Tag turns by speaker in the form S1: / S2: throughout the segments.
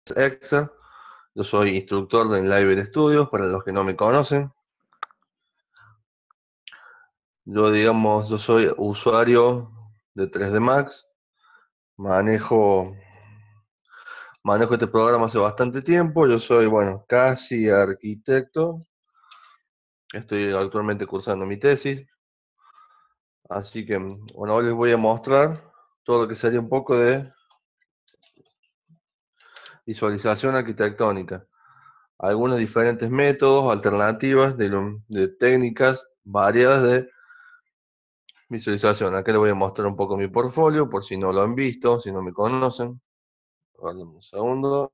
S1: Excel. Yo soy instructor de Library Studios, para los que no me conocen. Yo soy usuario de 3D Max. Manejo, manejo este programa hace bastante tiempo. Yo soy, bueno, casi arquitecto. Estoy actualmente cursando mi tesis. Así que, bueno, hoy les voy a mostrar todo lo que sería un poco de visualización arquitectónica. Algunos diferentes métodos, alternativas de técnicas variadas de visualización. Acá les voy a mostrar un poco mi portfolio, por si no lo han visto, si no me conocen. Guarden un segundo.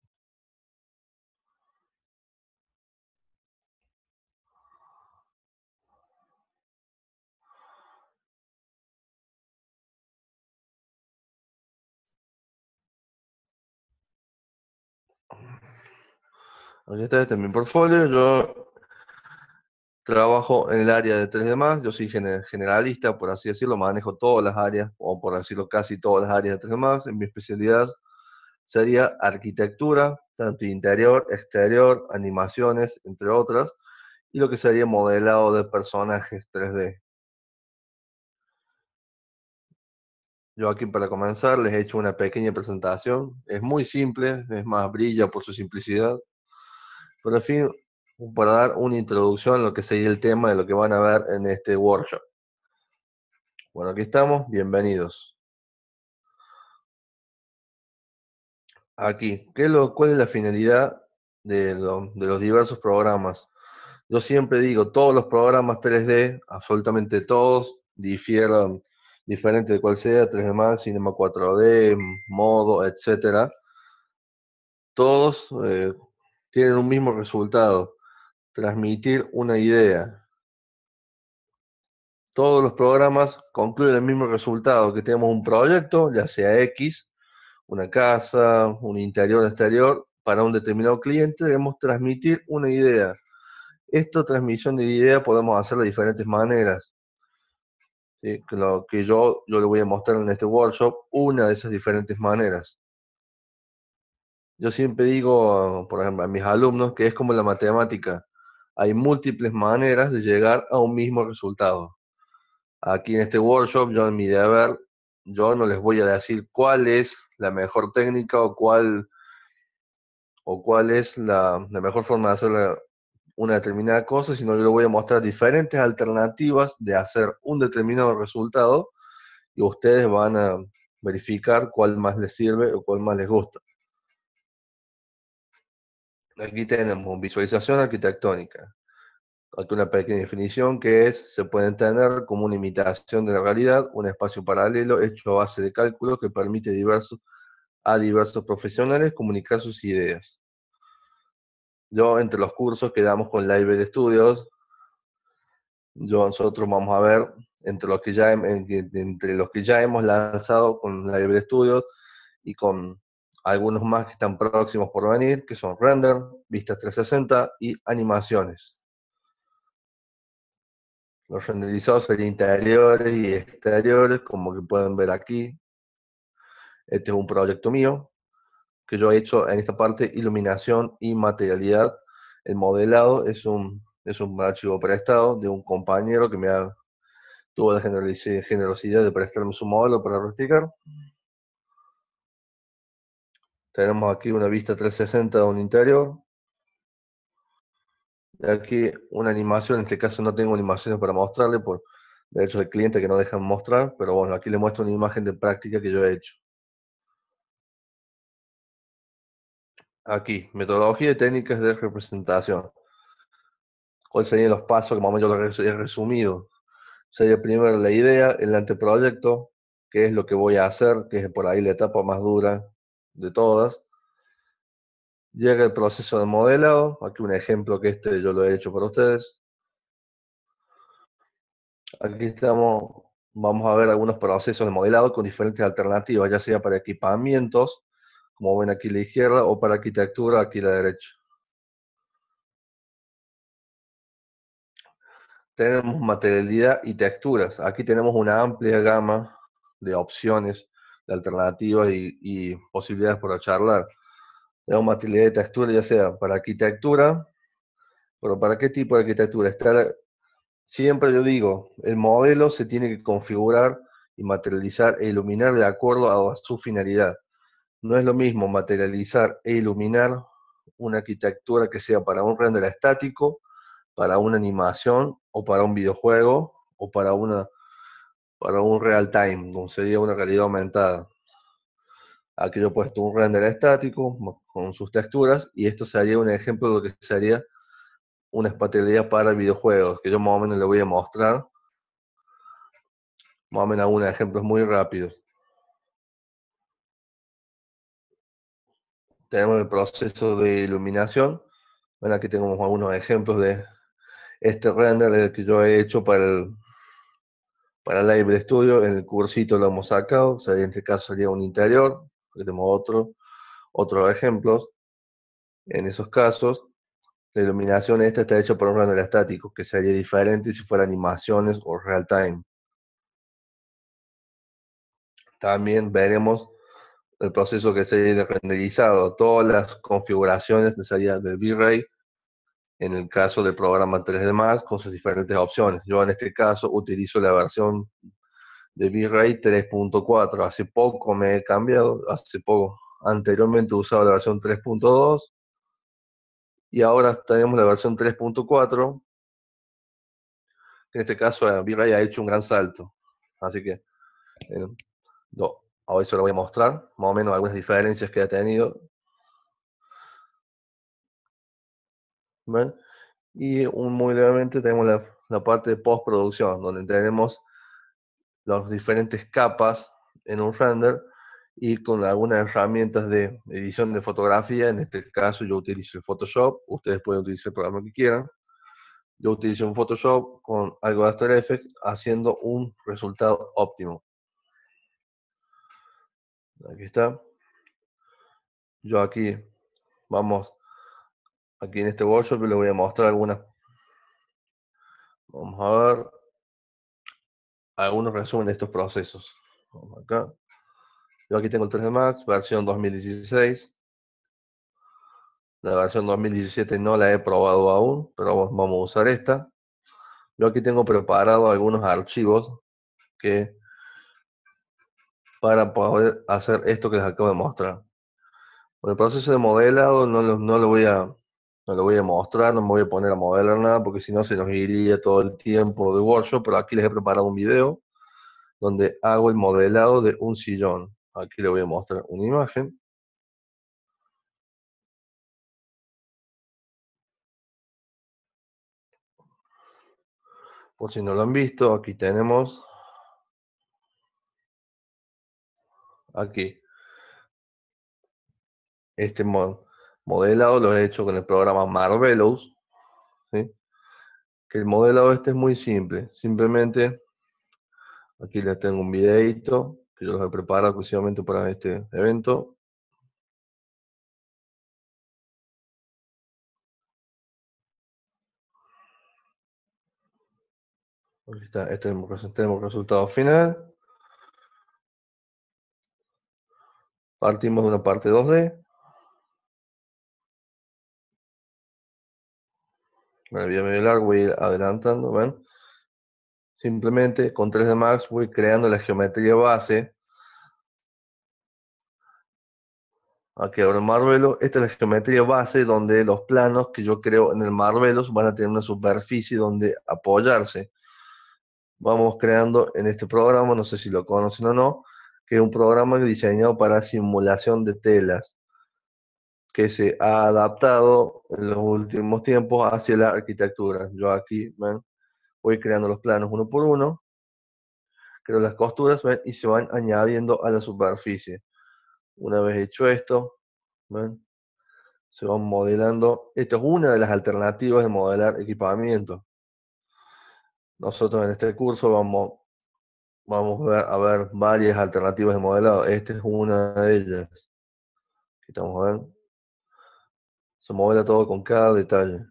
S1: Aquí está, este es mi portfolio. Yo trabajo en el área de 3D Max. Yo soy generalista, por así decirlo. Manejo todas las áreas, o por decirlo casi todas las áreas de 3D Max. En mi especialidad sería arquitectura, tanto interior, exterior, animaciones, entre otras, y lo que sería modelado de personajes 3D. Yo aquí para comenzar les he hecho una pequeña presentación. Es muy simple, es más, brilla por su simplicidad. Pero en fin, para dar una introducción a lo que sería el tema de lo que van a ver en este workshop. Bueno, aquí estamos, bienvenidos. Aquí, ¿cuál es la finalidad de los diversos programas? Yo siempre digo, todos los programas 3D, absolutamente todos, difieren diferente de cual sea, 3D Max, Cinema 4D, Modo, etcétera. Todos tienen un mismo resultado, transmitir una idea. Todos los programas concluyen el mismo resultado, que tenemos un proyecto, ya sea X, una casa, un interior, exterior, para un determinado cliente, debemos transmitir una idea. Esta transmisión de idea podemos hacer de diferentes maneras. ¿Sí? Lo que yo le voy a mostrar en este workshop, una de esas diferentes maneras. Yo siempre digo, por ejemplo, a mis alumnos, que es como la matemática. Hay múltiples maneras de llegar a un mismo resultado. Aquí en este workshop, yo en mi deber, yo no les voy a decir cuál es la mejor técnica o cuál es la mejor forma de hacer una determinada cosa, sino yo les voy a mostrar diferentes alternativas de hacer un determinado resultado y ustedes van a verificar cuál más les sirve o cuál más les gusta. Aquí tenemos visualización arquitectónica. Aquí una pequeña definición que es, se puede entender como una imitación de la realidad, un espacio paralelo hecho a base de cálculos que permite a diversos profesionales comunicar sus ideas. Yo, entre los cursos que damos con Library Studios, nosotros vamos a ver entre los que ya hemos lanzado con Library Studios y con algunos más que están próximos por venir, que son render, vistas 360 y animaciones. Los renderizados serían interiores y exteriores, como que pueden ver aquí. Este es un proyecto mío, que yo he hecho en esta parte iluminación y materialidad. El modelado es un archivo prestado de un compañero que tuvo la generosidad de prestarme su modelo para practicar. Tenemos aquí una vista 360 de un interior. Y aquí una animación, en este caso no tengo animaciones para mostrarle por derechos del cliente que no dejan mostrar, pero bueno, aquí le muestro una imagen de práctica que yo he hecho. Aquí, metodología y técnicas de representación. ¿Cuáles serían los pasos que más o menos yo he resumido? Sería primero la idea, el anteproyecto, qué es lo que voy a hacer, que es por ahí la etapa más dura de todas. Llega el proceso de modelado, aquí un ejemplo que yo lo he hecho para ustedes. Aquí vamos a ver algunos procesos de modelado con diferentes alternativas, ya sea para equipamientos, como ven aquí a la izquierda, o para arquitectura aquí a la derecha. Tenemos materialidad y texturas. Aquí tenemos una amplia gama de opciones, de alternativas y posibilidades para charlar. Tenemos materialidad de textura, ya sea para arquitectura, pero ¿para qué tipo de arquitectura? Siempre yo digo, el modelo se tiene que configurar y materializar e iluminar de acuerdo a su finalidad. No es lo mismo materializar e iluminar una arquitectura que sea para un render estático, para una animación o para un videojuego o para un real time, como sería una realidad aumentada. Aquí yo he puesto un render estático con sus texturas y esto sería un ejemplo de lo que sería una especialidad para videojuegos, que yo más o menos le voy a mostrar, más o menos algunos ejemplos muy rápidos. Tenemos el proceso de iluminación. Bueno, aquí tenemos algunos ejemplos de este render que yo he hecho para Live Studio. En el cursito lo hemos sacado. O sea, en este caso sería un interior. Aquí tenemos otros ejemplos. En esos casos, la iluminación esta está hecha por un render estático, que sería diferente si fuera animaciones o real time. También veremos el proceso que sería de renderizado, todas las configuraciones necesarias del V-Ray en el caso del programa 3D Max con sus diferentes opciones. Yo en este caso utilizo la versión de V-Ray 3.4. Hace poco me he cambiado, hace poco. Anteriormente usaba la versión 3.2 y ahora tenemos la versión 3.4. En este caso V-Ray ha hecho un gran salto. Así que eh, hoy se lo voy a mostrar, más o menos algunas diferencias que ha tenido. ¿Ven? Y muy levemente tenemos la parte de postproducción, donde tenemos las diferentes capas en un render y con algunas herramientas de edición de fotografía. En este caso yo utilizo el Photoshop, ustedes pueden utilizar el programa que quieran. Yo utilizo un Photoshop con algo de After Effects haciendo un resultado óptimo. Aquí está. Yo aquí, vamos, aquí en este workshop les voy a mostrar algunas. Vamos a ver algunos resúmenes de estos procesos. Vamos acá. Yo aquí tengo el 3D Max, versión 2016. La versión 2017 no la he probado aún, pero vamos a usar esta. Yo aquí tengo preparado algunos archivos que para poder hacer esto que les acabo de mostrar. Con el proceso de modelado no lo voy a mostrar, no me voy a poner a modelar nada porque si no se nos iría todo el tiempo de workshop, pero aquí les he preparado un video donde hago el modelado de un sillón. Aquí les voy a mostrar una imagen. Por si no lo han visto, aquí tenemos, aquí, este modelado lo he hecho con el programa Marvelous, ¿sí? Que el modelado este es muy simple, simplemente aquí les tengo un videito que yo los he preparado exclusivamente para este evento. Aquí está, tenemos el resultado final. Partimos de una parte 2D. Me voy a medio largo, voy a ir adelantando, ¿ven? Simplemente con 3D Max voy creando la geometría base. Aquí abro el Marvelous. Esta es la geometría base donde los planos que yo creo en el Marvelous van a tener una superficie donde apoyarse. Vamos creando en este programa, no sé si lo conocen o no, que es un programa diseñado para simulación de telas, que se ha adaptado en los últimos tiempos hacia la arquitectura. Yo aquí, ¿ven? Voy creando los planos uno por uno, creo las costuras, ¿ven? Y se van añadiendo a la superficie. Una vez hecho esto, ¿ven? Se van modelando. Esta es una de las alternativas de modelar equipamiento. Nosotros en este curso vamos a ver varias alternativas de modelado. Esta es una de ellas. Aquí estamos a ver. Se modela todo con cada detalle.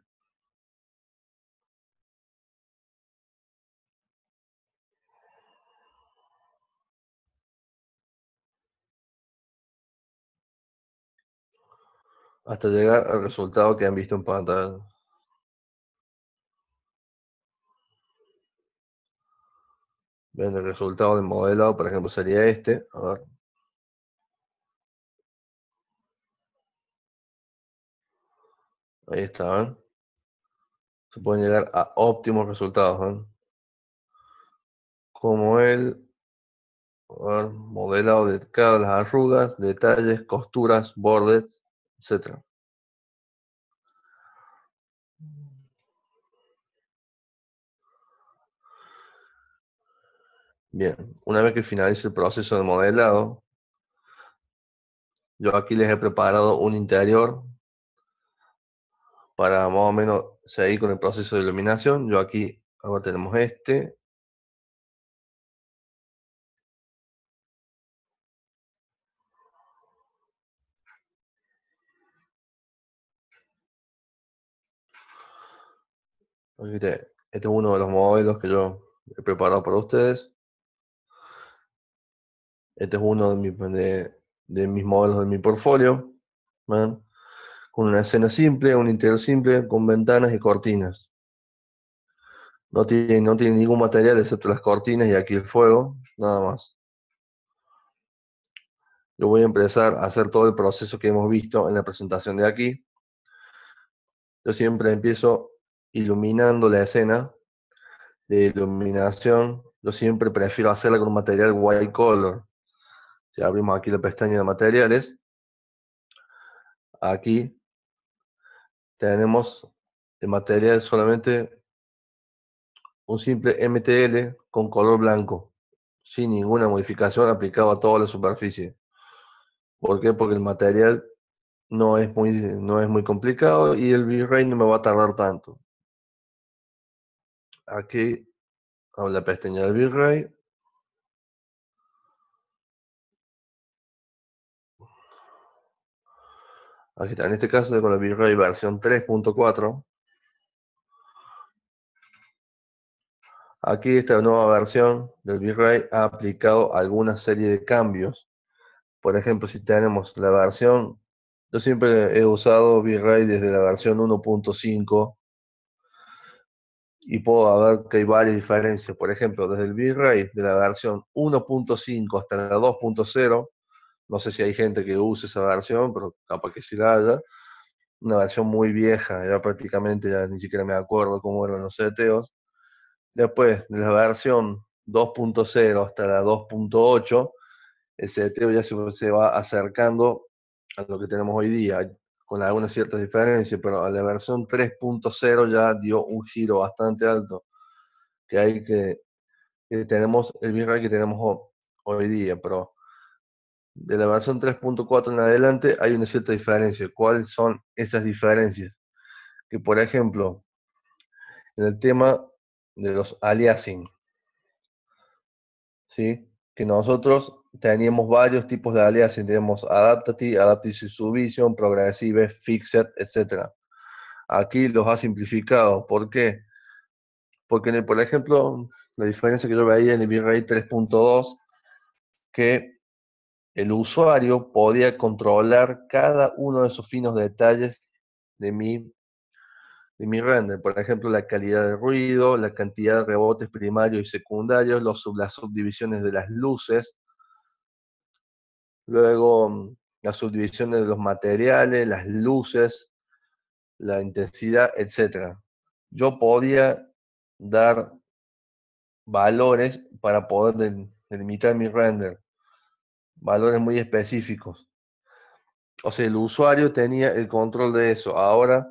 S1: hasta llegar al resultado que han visto en pantalla. Bien, el resultado del modelado, por ejemplo, sería este. A ver, ahí está, ¿ven? Se pueden llegar a óptimos resultados, ¿ven? Como el, a ver, modelado de cada las arrugas, detalles, costuras, bordes, etcétera. Bien, una vez que finalice el proceso de modelado, yo aquí les he preparado un interior para más o menos seguir con el proceso de iluminación. Yo aquí, ahora tenemos este. Este es uno de los modelos que yo he preparado para ustedes. Este es uno de mis modelos de mi portfolio. ¿Ven? Con una escena simple, un interior simple, con ventanas y cortinas. No tiene ningún material excepto las cortinas y aquí el fuego, nada más. Yo voy a empezar a hacer todo el proceso que hemos visto en la presentación de aquí. Yo siempre empiezo iluminando la escena de iluminación. Yo siempre prefiero hacerla con un material white color. Si abrimos aquí la pestaña de materiales, aquí tenemos el material solamente un simple MTL con color blanco, sin ninguna modificación aplicada a toda la superficie. ¿Por qué? Porque el material no es muy complicado y el V-Ray no me va a tardar tanto. Aquí abro la pestaña del V-Ray. Aquí está, en este caso con el V-Ray versión 3.4. Aquí esta nueva versión del V-Ray ha aplicado alguna serie de cambios. Por ejemplo, si tenemos la versión, yo siempre he usado V-Ray desde la versión 1.5 y puedo ver que hay varias diferencias. Por ejemplo, desde el V-Ray de la versión 1.5 hasta la 2.0, no sé si hay gente que use esa versión, pero capaz que sí la haya. Una versión muy vieja, ya prácticamente ya ni siquiera me acuerdo cómo eran los seteos. Después, de la versión 2.0 hasta la 2.8, el seteo ya se va acercando a lo que tenemos hoy día, con algunas ciertas diferencias, pero a la versión 3.0 ya dio un giro bastante alto, que tenemos el VRAY que tenemos hoy día, pero de la versión 3.4 en adelante hay una cierta diferencia. ¿Cuáles son esas diferencias? Que por ejemplo, en el tema de los aliasing, ¿sí? Que nosotros teníamos varios tipos de aliasing, tenemos Adaptive, Adaptive Subvision, Progressive, Fixed, etc. Aquí los ha simplificado. ¿Por qué? Porque, por ejemplo, la diferencia que yo veía en el V-Ray 3.2, que el usuario podía controlar cada uno de esos finos detalles de mi render. Por ejemplo, la calidad de ruido, la cantidad de rebotes primarios y secundarios, las subdivisiones de las luces, luego las subdivisiones de los materiales, las luces, la intensidad, etcétera. Yo podía dar valores para poder delimitar mi render, valores muy específicos. O sea, el usuario tenía el control de eso. Ahora,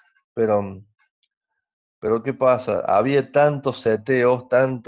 S1: pero ¿qué pasa? Había tantos seteos,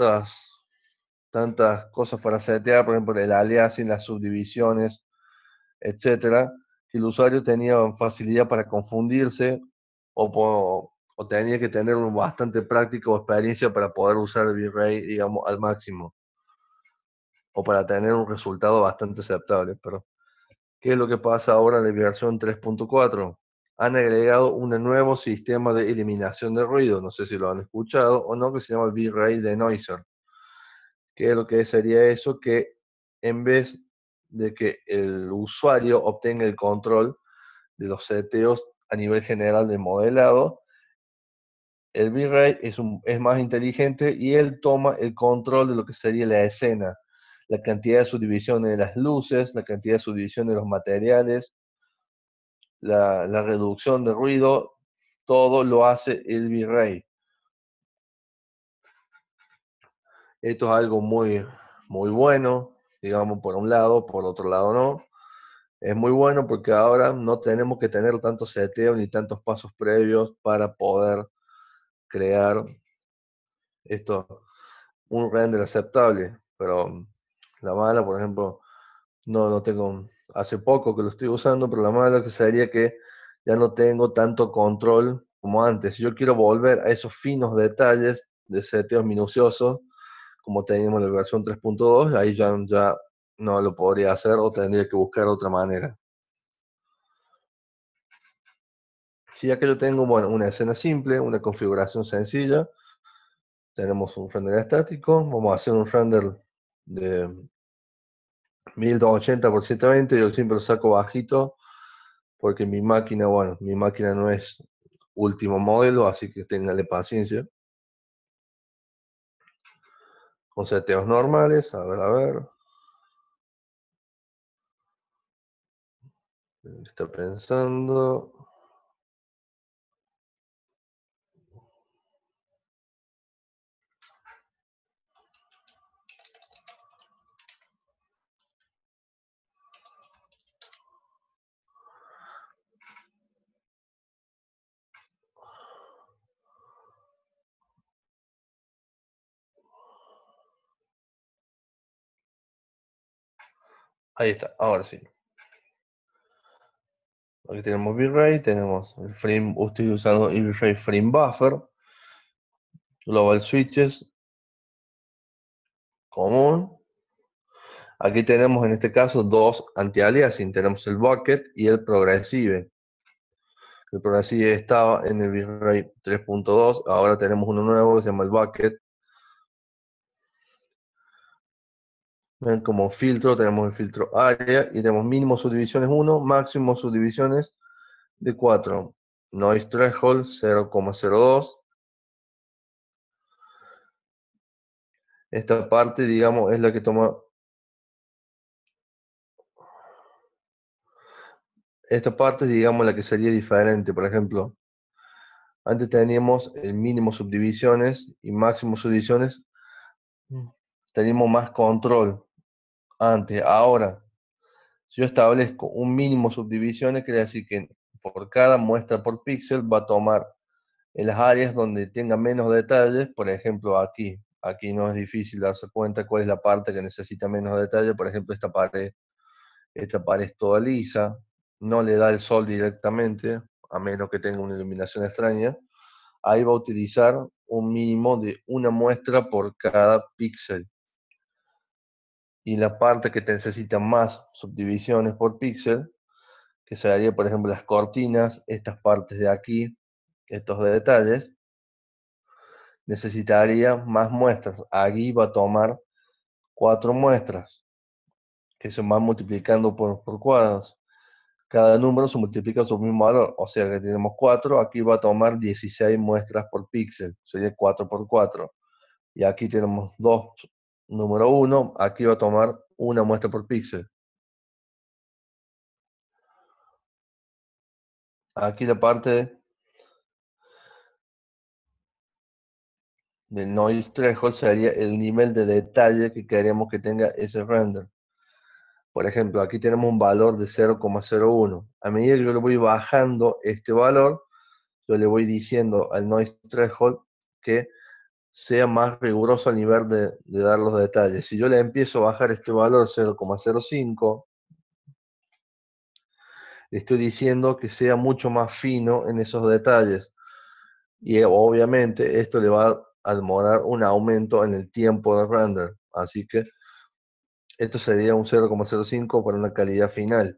S1: tantas cosas para setear, por ejemplo, el aliasing, las subdivisiones, etcétera, que el usuario tenía facilidad para confundirse o tenía que tener bastante práctica o experiencia para poder usar el V-Ray, digamos, al máximo, o para tener un resultado bastante aceptable. Pero, ¿qué es lo que pasa ahora en la versión 3.4? Han agregado un nuevo sistema de eliminación de ruido, no sé si lo han escuchado o no, que se llama el V-Ray Denoiser. ¿Qué es lo que sería eso? Que en vez de que el usuario obtenga el control de los seteos a nivel general de modelado. El V-Ray es más inteligente y él toma el control de lo que sería la escena, la cantidad de subdivisiones de las luces, la cantidad de subdivisiones de los materiales, la reducción de ruido, todo lo hace el V-Ray. Esto es algo muy bueno, digamos, por un lado, por otro lado no. Es muy bueno porque ahora no tenemos que tener tantos seteos ni tantos pasos previos para poder crear esto, un render aceptable. Pero la mala, por ejemplo, no tengo, hace poco que lo estoy usando, pero la mala que sería que ya no tengo tanto control como antes. Si yo quiero volver a esos finos detalles de seteos minuciosos, como teníamos en la versión 3.2, ahí ya no lo podría hacer o tendría que buscar otra manera. Si ya que yo tengo, bueno, una escena simple, una configuración sencilla, tenemos un render estático, vamos a hacer un render de 1280 por 720, yo siempre lo saco bajito, porque mi máquina, bueno, mi máquina no es último modelo, así que ténganle paciencia. Con seteos normales, a ver, está pensando. Ahí está, ahora sí. Aquí tenemos V-Ray, tenemos el frame, estoy usando el V-Ray Frame Buffer, Global Switches, común. Aquí tenemos en este caso dos anti-aliasing, tenemos el Bucket y el Progressive. El Progressive estaba en el V-Ray 3.2, ahora tenemos uno nuevo que se llama el Bucket. Ven, como filtro tenemos el filtro área y tenemos mínimo subdivisiones 1, máximo subdivisiones de 4. Noise threshold 0,02. Esta parte, digamos, es la que toma. Esta parte, digamos, la que sería diferente. Por ejemplo, antes teníamos el mínimo subdivisiones y máximo subdivisiones. Teníamos más control antes. Ahora, si yo establezco un mínimo subdivisiones, quiere decir que por cada muestra por píxel va a tomar en las áreas donde tenga menos detalles. Por ejemplo, aquí no es difícil darse cuenta cuál es la parte que necesita menos detalle. Por ejemplo, esta pared es toda lisa, no le da el sol directamente, a menos que tenga una iluminación extraña. Ahí va a utilizar un mínimo de una muestra por cada píxel. Y la parte que necesita más subdivisiones por píxel, que sería, por ejemplo, las cortinas, estas partes de aquí, estos detalles, necesitaría más muestras. Aquí va a tomar 4 muestras, que se van multiplicando por cuadros. Cada número se multiplica su mismo valor, o sea que tenemos 4, aquí va a tomar 16 muestras por píxel, sería 4 por 4. Y aquí tenemos 2, número 1, aquí va a tomar una muestra por píxel. Aquí la parte del noise threshold sería el nivel de detalle que queremos que tenga ese render. Por ejemplo, aquí tenemos un valor de 0,01. A medida que yo le voy bajando este valor, yo le voy diciendo al noise threshold que sea más riguroso al nivel de dar los detalles. Si yo le empiezo a bajar este valor 0,05, le estoy diciendo que sea mucho más fino en esos detalles. Y obviamente esto le va a demorar un aumento en el tiempo de render. Así que esto sería un 0,05 para una calidad final.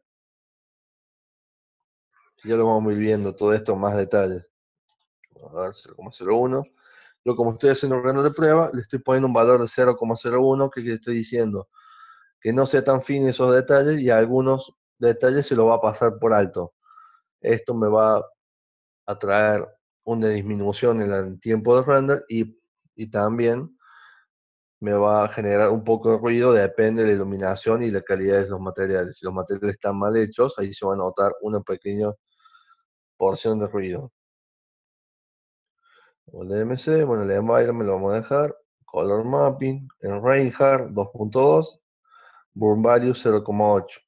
S1: Ya lo vamos a ir viendo todo esto en más detalles. A ver, 0,01. Yo como estoy haciendo un render de prueba, le estoy poniendo un valor de 0,01 que le estoy diciendo que no sea tan fino esos detalles y algunos detalles se lo va a pasar por alto. Esto me va a traer una disminución en el tiempo de render y también me va a generar un poco de ruido, depende de la iluminación y la calidad de los materiales. Si los materiales están mal hechos, ahí se va a notar una pequeña porción de ruido. O el DMC, bueno, el environment me lo vamos a dejar. Color mapping, en Reinhardt 2.2, burn value 0,8.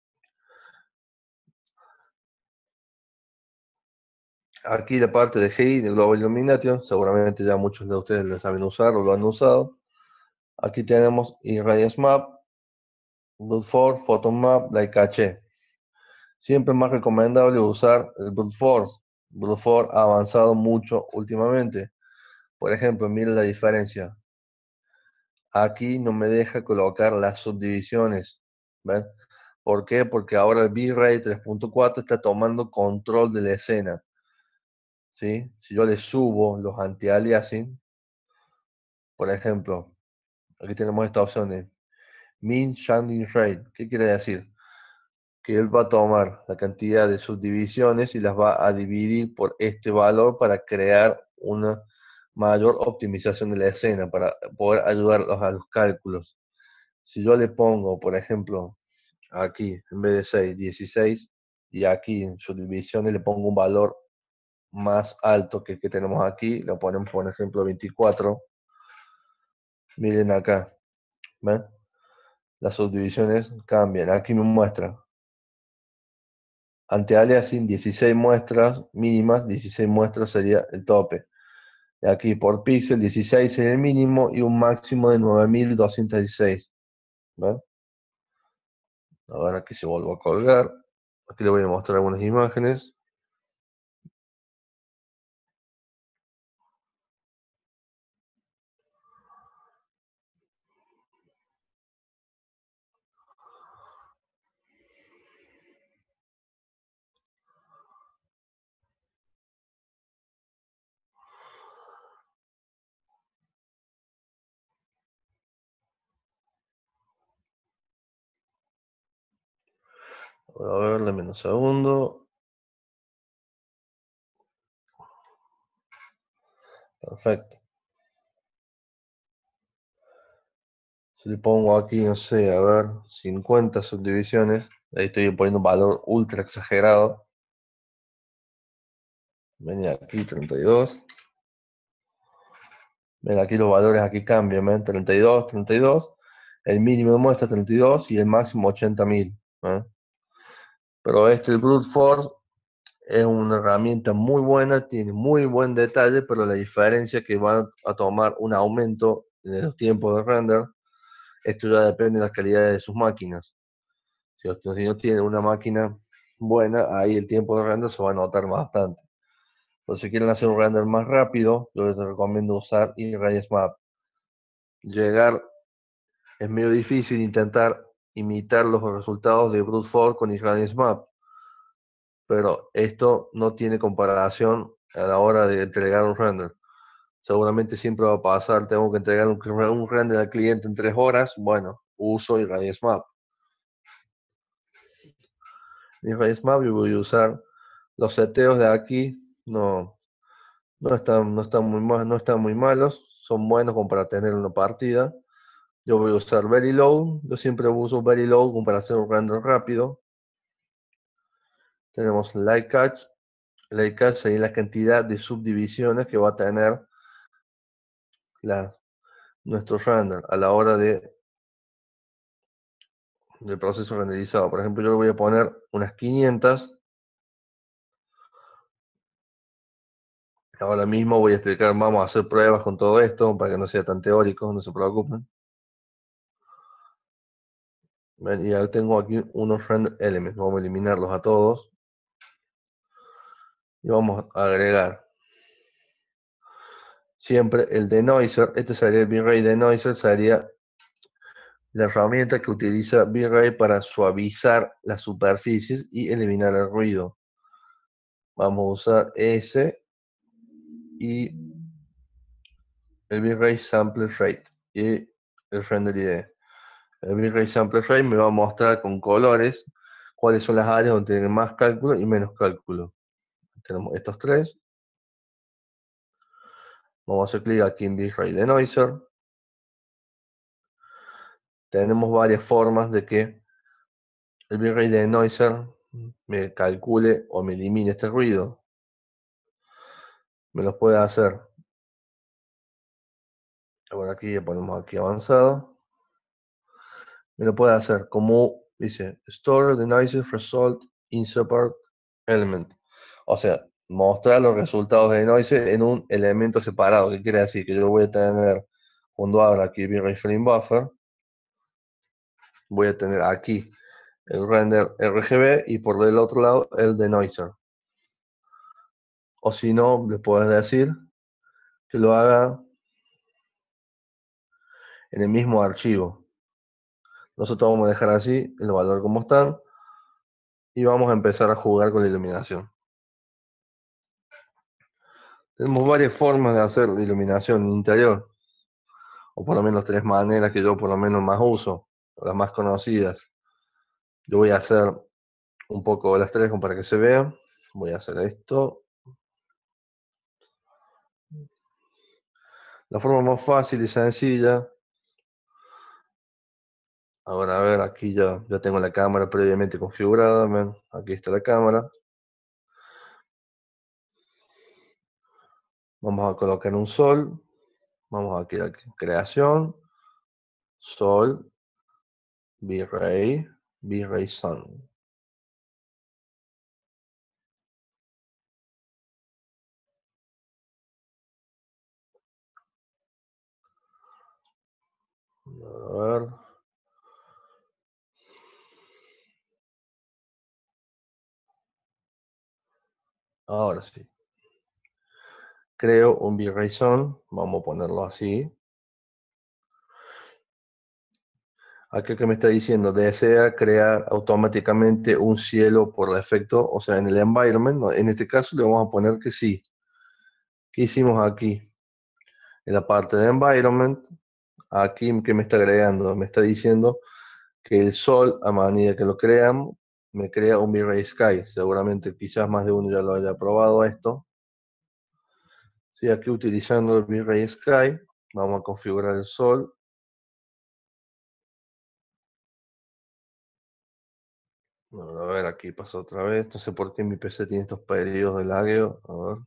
S1: Aquí la parte de GI, de Global Illumination, seguramente ya muchos de ustedes lo saben usar o lo han usado. Aquí tenemos Irradiance Map, Brute Force, Photon Map, Light Cache. Siempre es más recomendable usar el Brute Force. Brute Force ha avanzado mucho últimamente. Por ejemplo, miren la diferencia. Aquí no me deja colocar las subdivisiones. ¿Ven? ¿Por qué? Porque ahora el bitrate 3.4 está tomando control de la escena. ¿Sí? Si yo le subo los anti-aliasing, por ejemplo, aquí tenemos esta opción de Mean Shading Rate. ¿Qué quiere decir? Que él va a tomar la cantidad de subdivisiones y las va a dividir por este valor para crear una mayor optimización de la escena, para poder ayudarlos a los cálculos. Si yo le pongo, por ejemplo, aquí, en vez de 6, 16, y aquí en subdivisiones le pongo un valor más alto que el que tenemos aquí, lo ponemos, por ejemplo, 24, miren acá, ¿ven? Las subdivisiones cambian. Aquí me muestra anti-aliasing 16 muestras mínimas, 16 muestras sería el tope. Y aquí por píxel 16 sería el mínimo y un máximo de 9216. ¿Ven? Ahora aquí se vuelve a colgar. Aquí le voy a mostrar algunas imágenes. A ver, dame un segundo. Perfecto. Si le pongo aquí, no sé, a ver, 50 subdivisiones, ahí estoy poniendo un valor ultra exagerado. Venía aquí 32. Ven, aquí los valores aquí cambian, ¿ven? 32, 32. El mínimo muestra 32 y el máximo 80.000. ¿Eh? Pero el Brute Force es una herramienta muy buena, tiene muy buen detalle, pero la diferencia es que va a tomar un aumento en los tiempos de render. Esto ya depende de la calidad de sus máquinas. Si no tiene una máquina buena, ahí el tiempo de render se va a notar bastante. Pero si quieren hacer un render más rápido, yo les recomiendo usar Irradiance Map. Llegar es medio difícil intentar imitar los resultados de Brute Force con Irradiance Map, pero esto no tiene comparación a la hora de entregar un render. Seguramente siempre va a pasar, tengo que entregar un render al cliente en 3 horas, bueno, uso Irradiance Map. Irradiance Map y voy a usar los seteos de aquí, no están muy malos, son buenos como para tener una partida. Yo voy a usar Very Low, yo siempre uso Very Low como para hacer un render rápido. Tenemos Light Catch. Light Catch sería la cantidad de subdivisiones que va a tener la, nuestro render a la hora del proceso renderizado. Por ejemplo, yo le voy a poner unas 500. Ahora mismo voy a explicar, vamos a hacer pruebas con todo esto para que no sea tan teórico, no se preocupen. Ven, y ya tengo aquí unos render elements, vamos a eliminarlos a todos y vamos a agregar siempre el denoiser. Este sería el V-Ray denoiser, sería la herramienta que utiliza V-Ray para suavizar las superficies y eliminar el ruido. Vamos a usar ese y el V-Ray Sample Rate y el Render IDE. El V-Ray Sample Rate me va a mostrar con colores cuáles son las áreas donde tienen más cálculo y menos cálculo. Tenemos estos tres. Vamos a hacer clic aquí en bitrate denoiser. Tenemos varias formas de que el bitrate denoiser me calcule o me elimine este ruido. Me los puede hacer. Bueno, aquí ya ponemos aquí avanzado. Me lo puede hacer como dice Store the noise result in separate element. O sea, mostrar los resultados de noise en un elemento separado. ¿Qué quiere decir? Que yo voy a tener, cuando abra aquí mi frame buffer, voy a tener aquí el render RGB y por del otro lado el denoiser. O si no, le puedes decir que lo haga en el mismo archivo. Nosotros vamos a dejar así el valor como están y vamos a empezar a jugar con la iluminación. Tenemos varias formas de hacer la iluminación interior, o por lo menos tres maneras que yo por lo menos más uso, las más conocidas. Yo voy a hacer un poco de las tres para que se vean. Voy a hacer esto. La forma más fácil y sencilla. Ahora a ver, aquí ya tengo la cámara previamente configurada. Ven, aquí está la cámara. Vamos a colocar un sol. Vamos aquí a creación. Sol. V-Ray. V-Ray Sun. A ver. Ahora sí. Creo un V-Ray Sun. Vamos a ponerlo así. Aquí que me está diciendo, desea crear automáticamente un cielo por defecto, o sea, en el environment. En este caso le vamos a poner que sí. ¿Qué hicimos aquí? En la parte de environment, aquí que me está agregando, me está diciendo que el sol, a medida que lo creamos, me crea un V-Ray Sky. Seguramente quizás más de uno ya lo haya probado esto. Sí, aquí utilizando el V-Ray Sky, vamos a configurar el sol. Bueno, a ver, aquí pasó otra vez. No sé por qué mi PC tiene estos periodos de lagueo. A ver.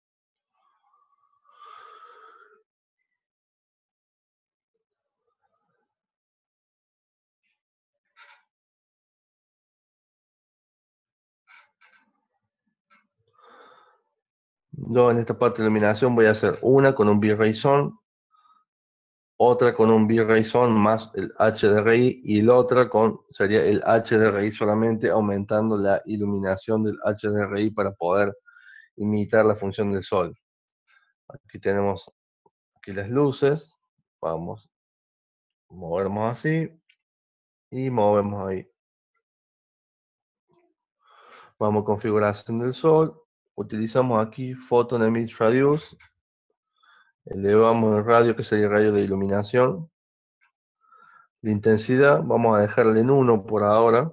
S1: Yo en esta parte de iluminación voy a hacer una con un V-Ray Zone, otra con un V-Ray Zone más el HDRI y la otra sería el HDRI solamente aumentando la iluminación del HDRI para poder imitar la función del sol. Aquí tenemos aquí las luces, vamos, movemos así y movemos ahí. Vamos a configuración del sol, utilizamos aquí Photon Emit Radius, elevamos el radio que sería el radio de iluminación. La intensidad vamos a dejarla en 1 por ahora.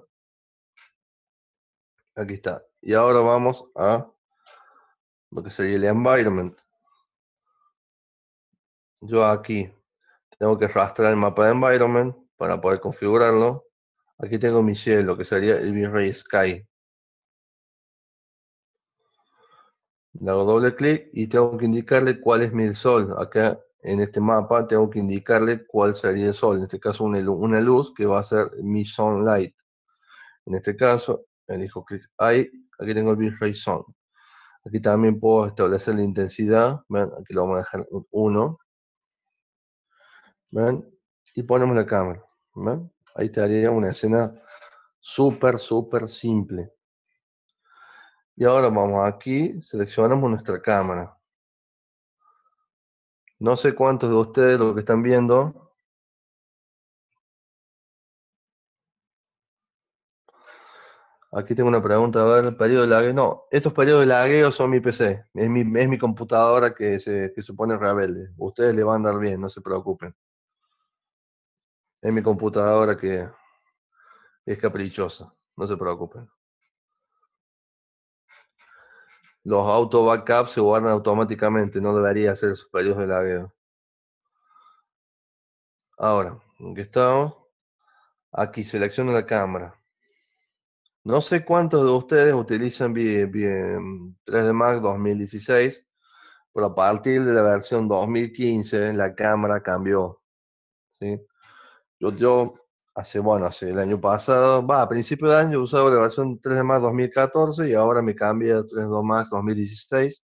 S1: Aquí está. Y ahora vamos a lo que sería el environment. Yo aquí tengo que arrastrar el mapa de environment para poder configurarlo. Aquí tengo mi cielo, que sería el V-Ray Sky. Le hago doble clic y tengo que indicarle cuál es mi sol. Acá en este mapa tengo que indicarle cuál sería el sol. En este caso una luz que va a ser mi sunlight. En este caso, elijo clic ahí. Aquí tengo el V-Ray Sun. Aquí también puedo establecer la intensidad. ¿Ven? Aquí lo vamos a dejar en 1. ¿Ven? Y ponemos la cámara. ¿Ven? Ahí te haría una escena súper simple. Y ahora vamos aquí, seleccionamos nuestra cámara. No sé cuántos de ustedes lo que están viendo. Aquí tengo una pregunta, a ver, el periodo de lagueo. No, estos periodos de lagueo son mi PC. Es mi computadora que se pone rebelde. Ustedes le van a dar bien, no se preocupen. Es mi computadora que es caprichosa. no se preocupen. Los auto backups se guardan automáticamente, no debería ser esos periodos de lagueo. Ahora, ¿en qué estamos? Aquí selecciono la cámara. No sé cuántos de ustedes utilizan 3D Max 2016, pero a partir de la versión 2015 la cámara cambió, ¿sí? Yo hace el año pasado, a principio de año usaba la versión 3D Max 2014 y ahora me cambié a 3D Max 2016.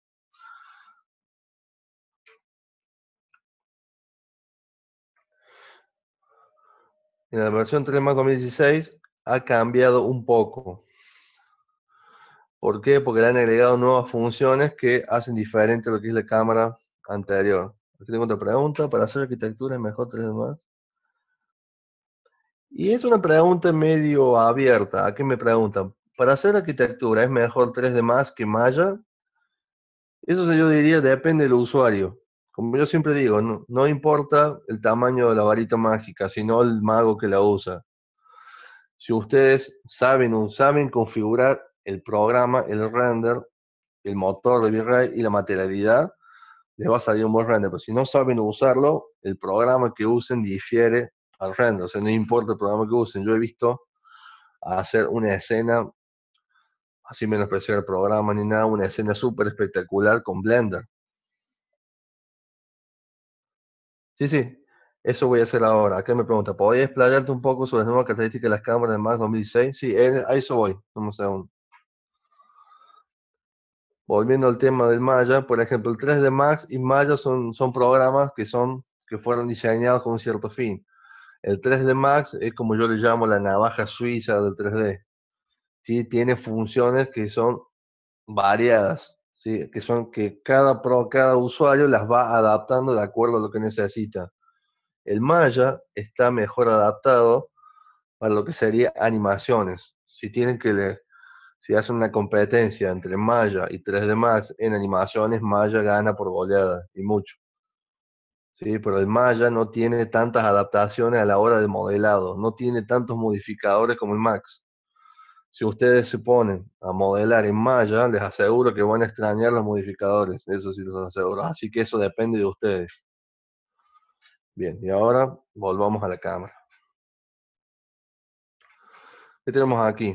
S1: En la versión 3D Max 2016 ha cambiado un poco. ¿Por qué? Porque le han agregado nuevas funciones que hacen diferente a lo que es la cámara anterior. Aquí tengo otra pregunta. ¿Para hacer arquitectura es mejor 3D Max? Y es una pregunta medio abierta. ¿A qué me preguntan? ¿Para hacer arquitectura es mejor 3D Max que Maya? Eso yo diría depende del usuario. Como yo siempre digo, no importa el tamaño de la varita mágica, sino el mago que la usa. Si ustedes saben configurar el programa, el render, el motor de V-Ray y la materialidad, les va a salir un buen render. Pero si no saben usarlo, el programa que usen difiere al render. O sea, no importa el programa que usen. Yo he visto hacer una escena, así menospreciar el programa ni nada, una escena súper espectacular con Blender. Sí, sí, eso voy a hacer ahora. Acá me pregunta, ¿podrías explayarte un poco sobre las nuevas características de las cámaras de Max 2016? Sí, a eso voy. Vamos a un... Volviendo al tema del Maya, por ejemplo, el 3D Max y Maya son programas que fueron diseñados con un cierto fin. El 3D Max es como yo le llamo la navaja suiza del 3D. ¿Sí? Tiene funciones que son variadas, ¿sí? Que cada usuario las va adaptando de acuerdo a lo que necesita. El Maya está mejor adaptado para lo que sería animaciones. Si hacen una competencia entre Maya y 3D Max en animaciones, Maya gana por goleada y mucho. Sí, pero el Maya no tiene tantas adaptaciones a la hora de modelado, no tiene tantos modificadores como el Max. Si ustedes se ponen a modelar en Maya, les aseguro que van a extrañar los modificadores, eso sí les aseguro. Así que eso depende de ustedes. Bien, y ahora volvamos a la cámara. ¿Qué tenemos aquí?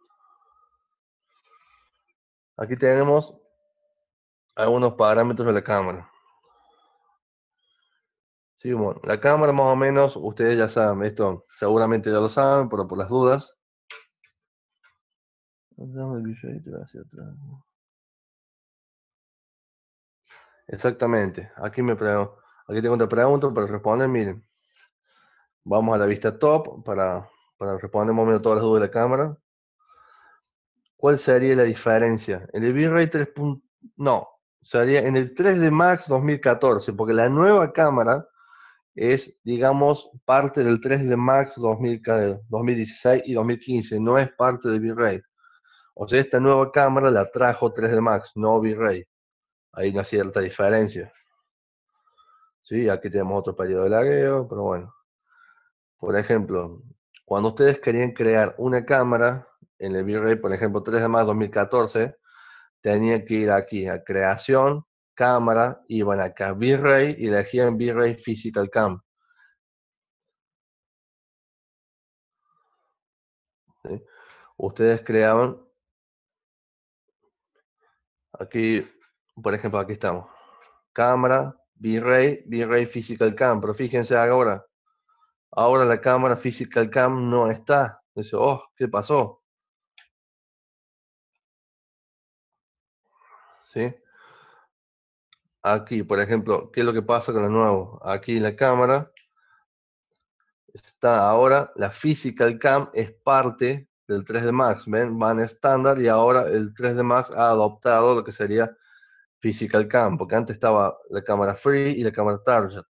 S1: Aquí tenemos algunos parámetros de la cámara. Sí, bueno, la cámara más o menos, ustedes ya saben, esto seguramente ya lo saben, pero por las dudas. Exactamente, aquí tengo otra pregunta para responder, miren. Vamos a la vista top para responder más o menos todas las dudas de la cámara. ¿Cuál sería la diferencia? En el V-Ray 3. No, sería en el 3D Max 2014, porque la nueva cámara es, digamos, parte del 3D Max 2016 y 2015, no es parte de V-Ray. O sea, esta nueva cámara la trajo 3D Max, no V-Ray. Hay una cierta diferencia. Sí, aquí tenemos otro periodo de lagueo, pero bueno. Por ejemplo, cuando ustedes querían crear una cámara en el V-Ray, por ejemplo, 3D Max 2014, tenían que ir aquí a creación, cámara, iban acá a V-Ray y elegían V-Ray Physical Cam. ¿Sí? Ustedes creaban, aquí, por ejemplo, aquí estamos, cámara, V-Ray, V-Ray Physical Cam, pero fíjense ahora la cámara Physical Cam no está. Dice, oh, ¿qué pasó? ¿Sí? Aquí, por ejemplo, ¿qué es lo que pasa con el nuevo? Aquí la cámara está ahora, la Physical Cam es parte del 3D Max, ¿ven? Van estándar y ahora el 3D Max ha adoptado lo que sería Physical Cam, porque antes estaba la cámara Free y la cámara Target.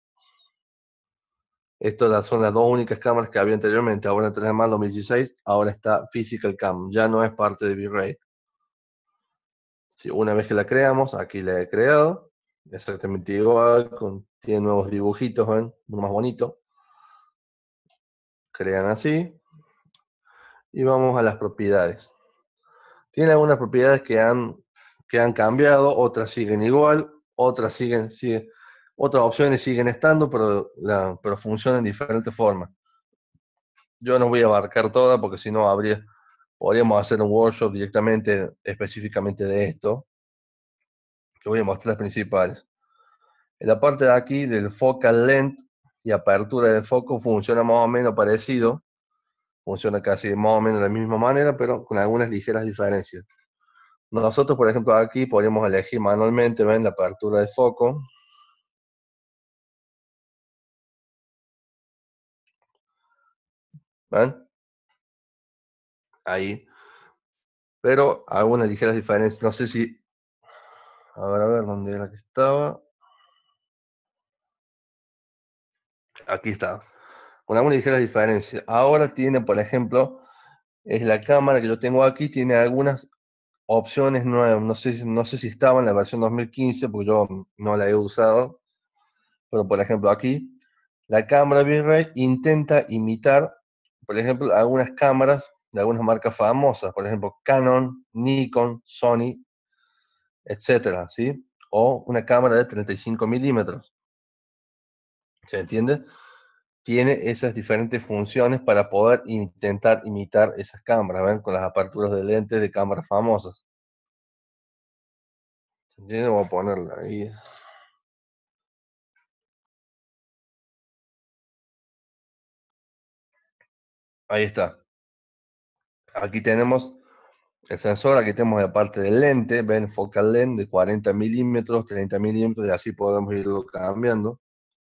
S1: Estas son las dos únicas cámaras que había anteriormente. Ahora en 3D Max 2016, ahora está Physical Cam, ya no es parte de V-Ray. Si una vez que la creamos, aquí la he creado, exactamente igual, tiene nuevos dibujitos, ¿ven? Uno más bonito. Crean así. Y vamos a las propiedades. Tiene algunas propiedades que han cambiado, otras siguen igual, otras opciones siguen estando, pero funcionan de diferentes formas. Yo no voy a abarcar todas porque si no podríamos hacer un workshop directamente, específicamente de esto, que voy a mostrar las principales. En la parte de aquí del focal length y apertura del foco funciona más o menos parecido, funciona casi más o menos de la misma manera, pero con algunas ligeras diferencias. Nosotros, por ejemplo, aquí podemos elegir manualmente, ven, la apertura de foco. ¿Ven? Ahí. Pero algunas ligeras diferencias. No sé si... A ver, ¿dónde era que estaba? Aquí está. Con algunas ligeras diferencias. Ahora tiene, por ejemplo, es la cámara que yo tengo aquí, tiene algunas opciones nuevas. No sé si estaba en la versión 2015, porque yo no la he usado. Pero, por ejemplo, aquí, la cámara bitrate intenta imitar, por ejemplo, algunas cámaras de algunas marcas famosas, por ejemplo, Canon, Nikon, Sony, etcétera, ¿sí? O una cámara de 35 milímetros. ¿Se entiende? Tiene esas diferentes funciones para poder intentar imitar esas cámaras, ¿ven? Con las aperturas de lentes de cámaras famosas. ¿Se entiende? Voy a ponerla ahí. Ahí está. Aquí tenemos el sensor, aquí tenemos la parte del lente, ven, focal length de 40 milímetros, 30 milímetros, y así podemos irlo cambiando.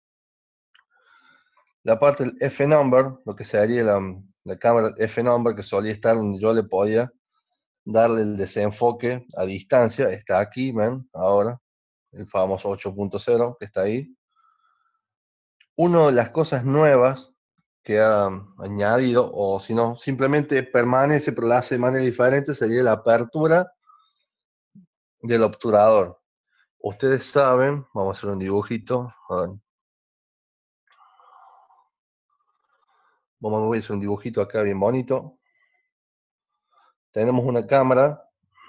S1: La parte del F-number, lo que sería la cámara F-number, que solía estar donde yo le podía darle el desenfoque a distancia, está aquí, ven, ahora, el famoso 8.0 que está ahí. Una de las cosas nuevas que ha añadido, o si no, simplemente permanece, pero la hace de manera diferente, sería la apertura del obturador. Ustedes saben, vamos a hacer un dibujito. Vamos a hacer un dibujito acá bien bonito. Tenemos una cámara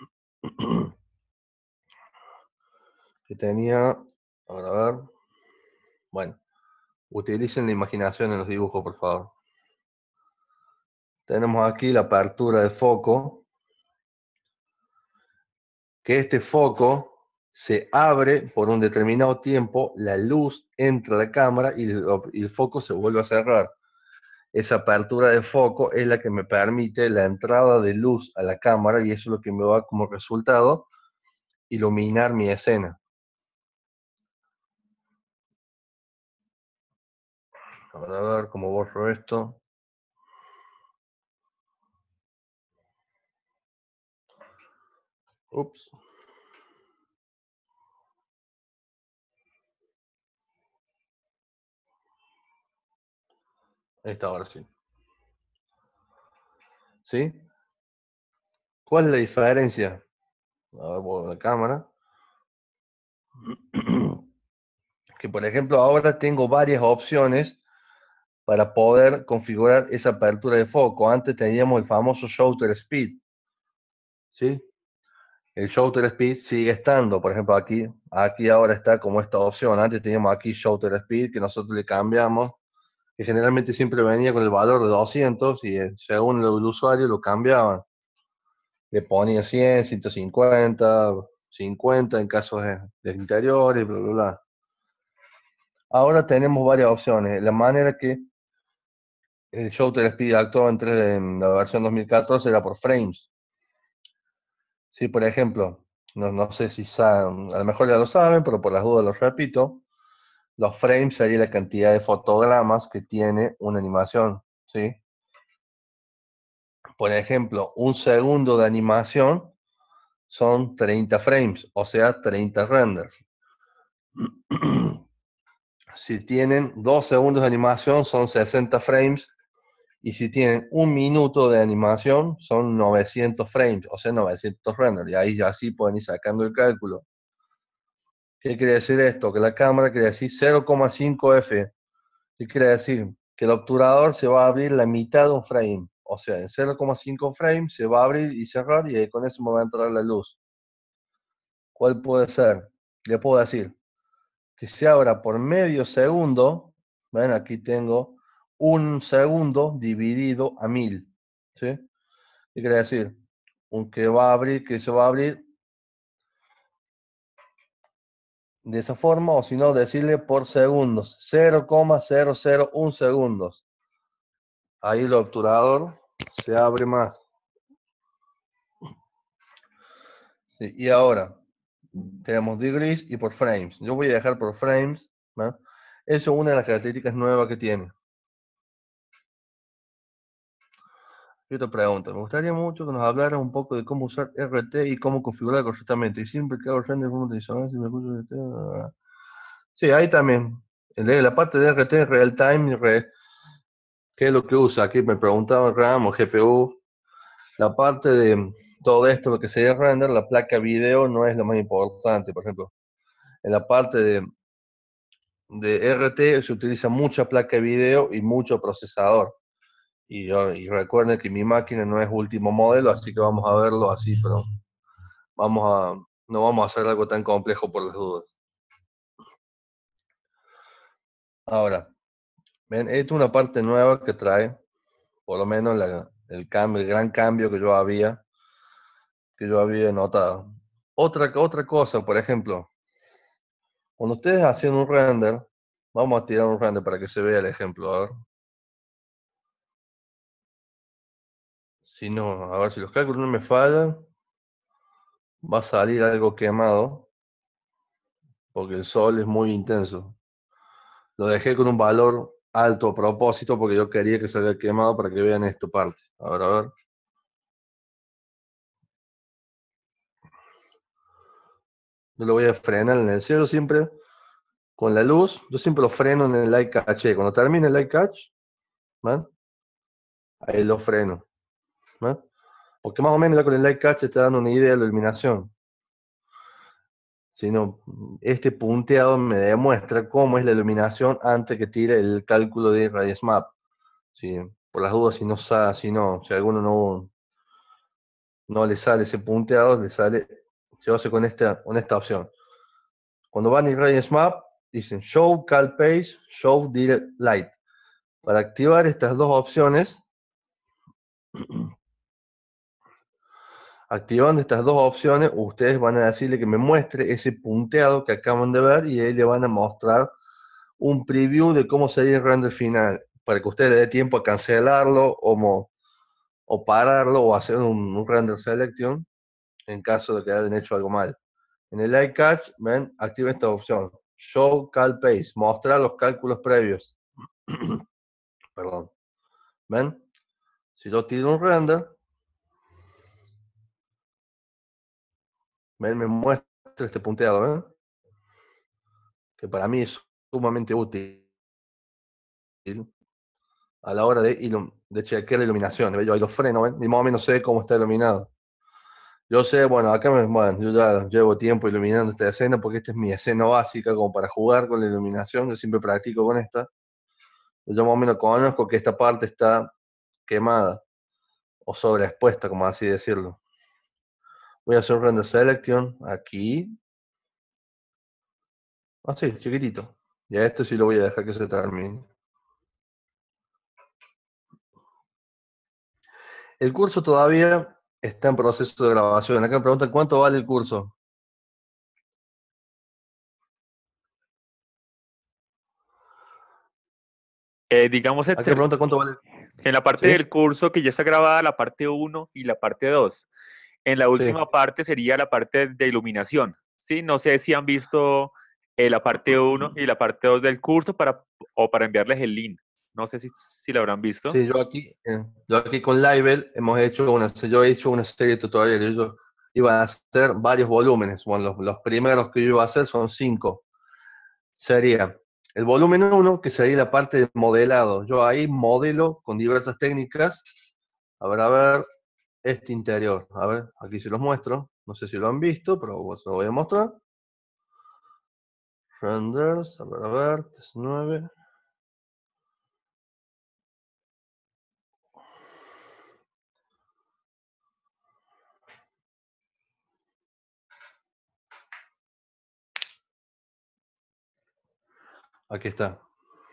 S1: que tenía, a ver, bueno, utilicen la imaginación en los dibujos, por favor. Tenemos aquí la apertura de foco, que este foco se abre por un determinado tiempo, la luz entra a la cámara y el foco se vuelve a cerrar. Esa apertura de foco es la que me permite la entrada de luz a la cámara y eso es lo que me da como resultado iluminar mi escena. A ver cómo borro esto. Ups. Ahí está, ahora sí. ¿Sí? ¿Cuál es la diferencia? A ver, borro la cámara. Que por ejemplo ahora tengo varias opciones para poder configurar esa apertura de foco. Antes teníamos el famoso shutter speed, ¿sí? El shutter speed sigue estando, por ejemplo aquí ahora está como esta opción. Antes teníamos aquí shutter speed que nosotros le cambiamos, que generalmente siempre venía con el valor de 200 y según el usuario lo cambiaban. Le ponía 100, 150, 50 en casos de interiores, bla, bla, bla. Ahora tenemos varias opciones. La manera que el Shooter Speed actuó en la versión 2014 era por frames. Sí, por ejemplo, no sé si saben, a lo mejor ya lo saben, pero por las dudas lo repito. Los frames sería la cantidad de fotogramas que tiene una animación, ¿sí? Por ejemplo, un segundo de animación son 30 frames, o sea, 30 renders. Si tienen 2 segundos de animación son 60 frames, y si tienen un minuto de animación son 900 frames, o sea, 900 renders, y ahí ya sí pueden ir sacando el cálculo. ¿Qué quiere decir esto? Que la cámara quiere decir 0,5 f. ¿Qué quiere decir? Que el obturador se va a abrir la mitad de un frame, o sea, en 0,5 frames se va a abrir y cerrar y con eso me va a entrar la luz. ¿Cuál puede ser? Le puedo decir que se abra por medio segundo. Ven, aquí tengo un segundo dividido a 1000. ¿Sí? ¿Qué quiere decir? Un que va a abrir, que se va a abrir de esa forma, o si no, decirle por segundos, 0,001 segundos. Ahí el obturador se abre más. Sí, y ahora tenemos degrees y por frames. Yo voy a dejar por frames, ¿no? Eso es una de las características nuevas que tiene. Y otra pregunta, me gustaría mucho que nos hablaras un poco de cómo usar RT y cómo configurar correctamente. Y siempre que hago render, ¿cómo utilizar? Si me escucho RT, sí, ahí también. La parte de RT, real time, ¿qué es lo que usa? Aquí me preguntaban RAM o GPU. La parte de todo esto, lo que sería render, la placa video no es lo más importante. Por ejemplo, en la parte de RT se utiliza mucha placa de video y mucho procesador. Y recuerden que mi máquina no es último modelo, así que vamos a verlo así, pero no vamos a hacer algo tan complejo por las dudas. Ahora, ven, esto es una parte nueva que trae, por lo menos el gran cambio que yo había notado. Otra cosa, por ejemplo, cuando ustedes hacen un render, vamos a tirar un render para que se vea el ejemplo, a ver. Si no, a ver si los cálculos no me fallan, va a salir algo quemado, porque el sol es muy intenso. Lo dejé con un valor alto a propósito porque yo quería que saliera quemado para que vean esta parte. A ver. Yo lo voy a frenar en el cielo siempre con la luz. Yo siempre lo freno en el light cache. Cuando termine el light catch, ¿ven? Ahí lo freno. ¿Ven? Porque más o menos ya con el light catch te está dando una idea de la iluminación. Sino, este punteado me demuestra cómo es la iluminación antes que tire el cálculo de Radius Map. ¿Sí? Por las dudas, si alguno no le sale ese punteado, se hace con esta opción. Cuando van a Radius Map, dicen Show Cal Pace, Show Direct Light. Para activar estas dos opciones, activando estas dos opciones, ustedes van a decirle que me muestre ese punteado que acaban de ver y ahí le van a mostrar un preview de cómo sería el render final, para que ustedes le dé tiempo a cancelarlo o pararlo o hacer un render selection en caso de que hayan hecho algo mal. En el Light Catch, ven, activa esta opción. Show Cal Pace, mostrar los cálculos previos. Perdón. ¿Ven? Si yo tiro un render, ven, me muestra este punteado, ¿ven? Que para mí es sumamente útil a la hora de chequear la iluminación. ¿Ven? Yo ahí lo freno, ¿ven? Y más o menos sé cómo está iluminado. Yo sé, bueno, bueno, yo ya llevo tiempo iluminando esta escena porque esta es mi escena básica como para jugar con la iluminación. Yo siempre practico con esta. Yo más o menos conozco que esta parte está quemada o sobreexpuesta, como así decirlo. Voy a hacer un render selection aquí. Así, chiquitito. Y a este sí lo voy a dejar que se termine. El curso todavía está en proceso de grabación. Acá me preguntan cuánto vale el curso.
S2: Digamos,
S1: Acá me preguntan cuánto vale.
S2: en la parte
S1: ¿Sí?
S2: del curso que ya está grabada la parte uno y la parte 2. En la
S1: Sí.
S2: última parte sería la parte de iluminación. ¿Sí? No sé si han visto la parte uno y la parte 2 del curso o para enviarles el link. No sé si lo habrán visto.
S1: Sí, yo aquí con Livel yo he hecho una serie de tutoriales. Yo iba a hacer varios volúmenes. Bueno, los primeros que yo iba a hacer son 5. Sería el volumen uno, que sería la parte de modelado. Yo ahí modelo con diversas técnicas. A ver, este interior. A ver, aquí se los muestro. No sé si lo han visto, pero se lo voy a mostrar. Renders, a ver, 19. Aquí está.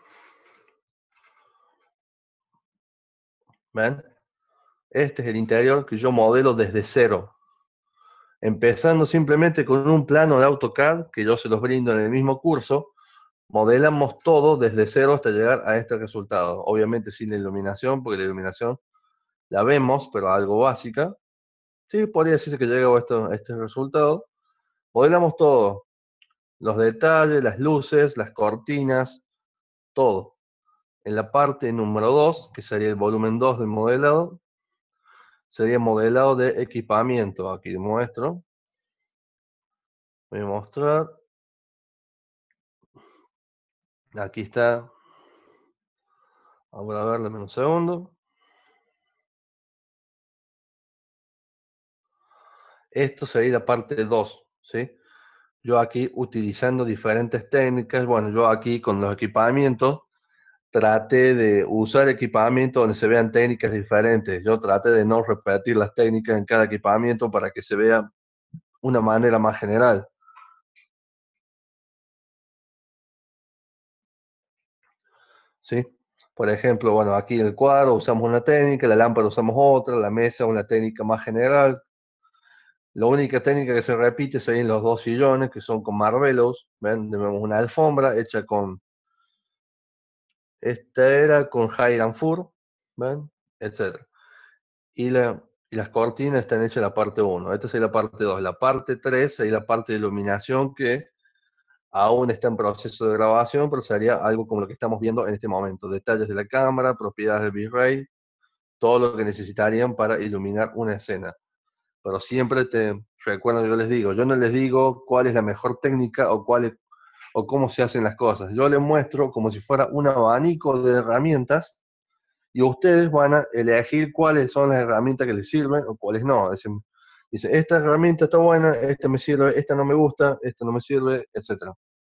S1: ¿Ven? Este es el interior que yo modelo desde cero. Empezando simplemente con un plano de AutoCAD que yo se los brindo en el mismo curso, modelamos todo desde cero hasta llegar a este resultado. Obviamente sin la iluminación, porque la iluminación la vemos, pero algo básica. Sí, podría decirse que llega a este resultado. Modelamos todo, los detalles, las luces, las cortinas, todo. En la parte número 2, que sería el volumen 2 del modelado, sería modelado de equipamiento. Aquí muestro. Voy a mostrar. Aquí está. Vamos a ver, dame un segundo. Esto sería la parte 2, ¿sí? Yo aquí utilizando diferentes técnicas, bueno, yo aquí con los equipamientos traté de usar equipamiento donde se vean técnicas diferentes. Yo traté de no repetir las técnicas en cada equipamiento para que se vea una manera más general, ¿sí? Por ejemplo, bueno, aquí el cuadro usamos una técnica, la lámpara usamos otra, la mesa una técnica más general. La única técnica que se repite serían los dos sillones, que son con marbelos, ¿ven? Tenemos una alfombra hecha con, esta era con Highland Fur, ¿ven? Etcétera. Y, y las cortinas están hechas en la parte uno. Esta es la parte 2. La parte 3 es la parte de iluminación que aún está en proceso de grabación, pero sería algo como lo que estamos viendo en este momento. Detalles de la cámara, propiedades del bitrate, todo lo que necesitarían para iluminar una escena. Pero siempre te recuerdo, yo les digo, yo no les digo cuál es la mejor técnica o cuál es, o cómo se hacen las cosas. Yo les muestro como si fuera un abanico de herramientas y ustedes van a elegir cuáles son las herramientas que les sirven o cuáles no. Dice, esta herramienta está buena, esta me sirve, esta no me gusta, esta no me sirve, etcétera.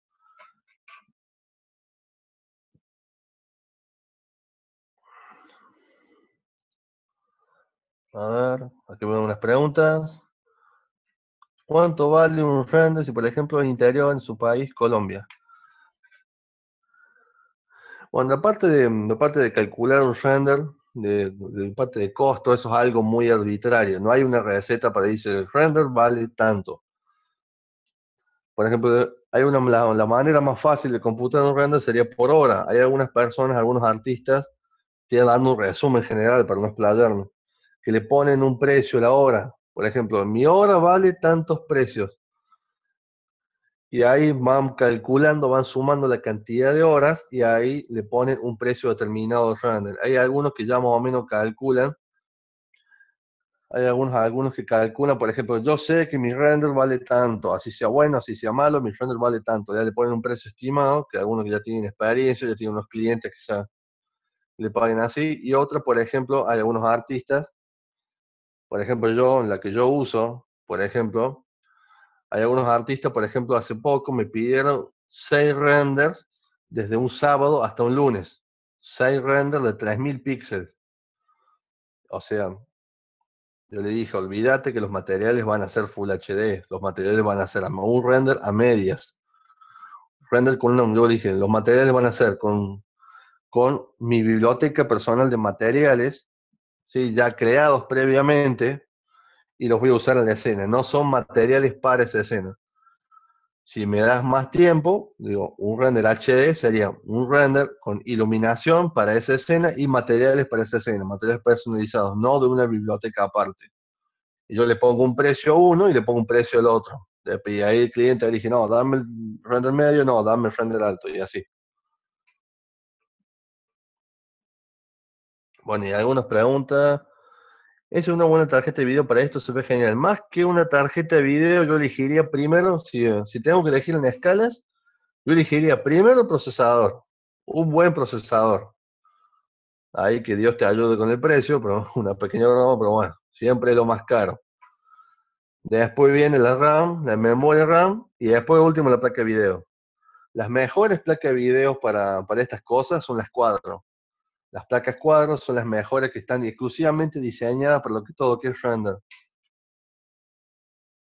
S1: A ver, aquí veo unas preguntas. ¿Cuánto vale un render si, por ejemplo, es interior en su país, Colombia? Bueno, la parte de calcular un render, de parte de costo, eso es algo muy arbitrario. No hay una receta para decir el render vale tanto. Por ejemplo, hay la manera más fácil de computar un render sería por hora. Hay algunas personas, algunos artistas, tienen dando un resumen general para no explayarme, que le ponen un precio a la hora. Por ejemplo, mi hora vale tantos precios. Y ahí van calculando, van sumando la cantidad de horas y ahí le ponen un precio determinado al render. Hay algunos que ya más o menos calculan, hay algunos que calculan, por ejemplo, yo sé que mi render vale tanto, así sea bueno, así sea malo, mi render vale tanto. Ya le ponen un precio estimado, que algunos que ya tienen experiencia, ya tienen unos clientes que ya le paguen así, y otros, por ejemplo, hay algunos artistas, por ejemplo, yo, en la que yo uso, por ejemplo, hay algunos artistas, por ejemplo, hace poco me pidieron 6 renders desde un sábado hasta un lunes. 6 renders de 3000 píxeles. O sea, yo le dije, olvídate que los materiales van a ser Full HD, los materiales van a ser un render a medias. Render con yo dije, los materiales van a ser con mi biblioteca personal de materiales, ¿sí? Ya creados previamente, y los voy a usar en la escena. No son materiales para esa escena. Si me das más tiempo, digo, un render HD sería un render con iluminación para esa escena y materiales para esa escena, materiales personalizados, no de una biblioteca aparte. Y yo le pongo un precio a uno y le pongo un precio al otro. Y ahí el cliente dije, no, dame el render medio, no, dame el render alto, y así. Bueno, y algunas preguntas. ¿Es una buena tarjeta de video para esto? Se ve genial. Más que una tarjeta de video, yo elegiría primero, si tengo que elegir en escalas, yo elegiría primero el procesador, un buen procesador. Ahí que Dios te ayude con el precio, pero una pequeña broma, pero bueno, siempre es lo más caro. Después viene la RAM, la memoria RAM y después último la placa de video. Las mejores placas de video para estas cosas son las cuadro. Las placas cuadro son las mejores que están exclusivamente diseñadas para lo que todo que es render.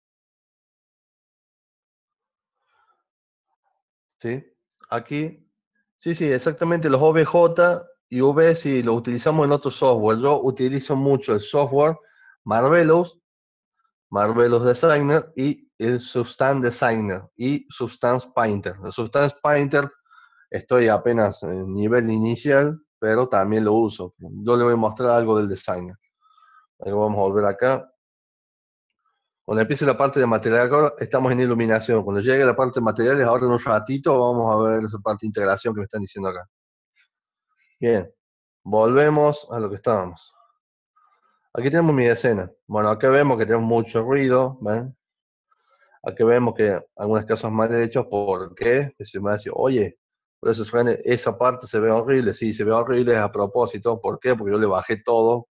S1: ¿Sí? Aquí Sí, sí, exactamente. Los OBJ y V si los utilizamos en otro software. Yo utilizo mucho el software Marvelous, Marvelous Designer y el Substance Designer y Substance Painter. El Substance Painter estoy apenas en nivel inicial, pero también lo uso. Yo le voy a mostrar algo del designer. Ahí vamos a volver acá. Cuando empiece la parte de material, ahora estamos en iluminación. Cuando llegue la parte de materiales, ahora en un ratito vamos a ver esa parte de integración que me están diciendo acá. Bien, volvemos a lo que estábamos. Aquí tenemos mi escena. Bueno, acá vemos que tenemos mucho ruido, ¿ven? Aquí vemos que algunas cosas mal hechas, ¿por qué? Que se me va a decir, oye, por eso suena, esa parte se ve horrible. Sí, se ve horrible a propósito. ¿Por qué? Porque yo le bajé todo,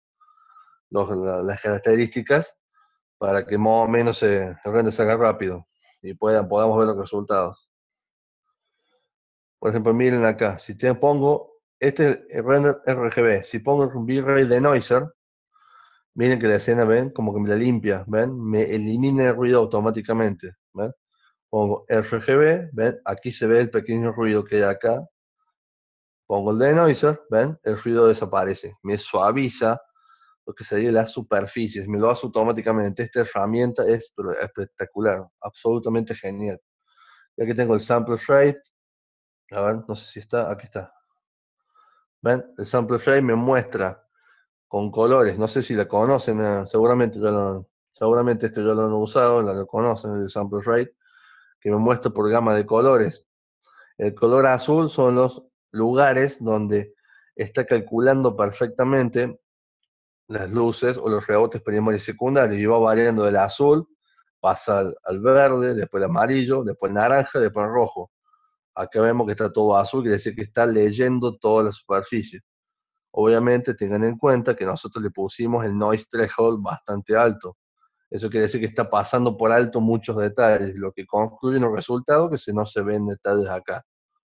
S1: las características, para que más o menos el render salga rápido y podamos ver los resultados. Por ejemplo, miren acá, si te pongo, este es el render RGB, si pongo el V-Ray Denoiser, miren que la escena, ven, como que me la limpia, ven, me elimina el ruido automáticamente, ven. Pongo RGB, ven, aquí se ve el pequeño ruido que hay acá, pongo el denoiser, ven, el ruido desaparece, me suaviza lo que sería las superficies, me lo hace automáticamente. Esta herramienta es espectacular, absolutamente genial. Y aquí tengo el sample rate, a ver, no sé si está, aquí está. ¿Ven? El sample rate me muestra con colores, no sé si la conocen, seguramente esto ya lo han usado, lo conocen, el sample rate, que me muestra por gama de colores. El color azul son los lugares donde está calculando perfectamente las luces o los rebotes primarios y secundarios, y va variando del azul, pasa al verde, después al amarillo, después al naranja, después al rojo. Acá vemos que está todo azul, quiere decir que está leyendo toda la superficie. Obviamente tengan en cuenta que nosotros le pusimos el noise threshold bastante alto. Eso quiere decir que está pasando por alto muchos detalles, lo que concluye en un resultado que no se ven detalles acá.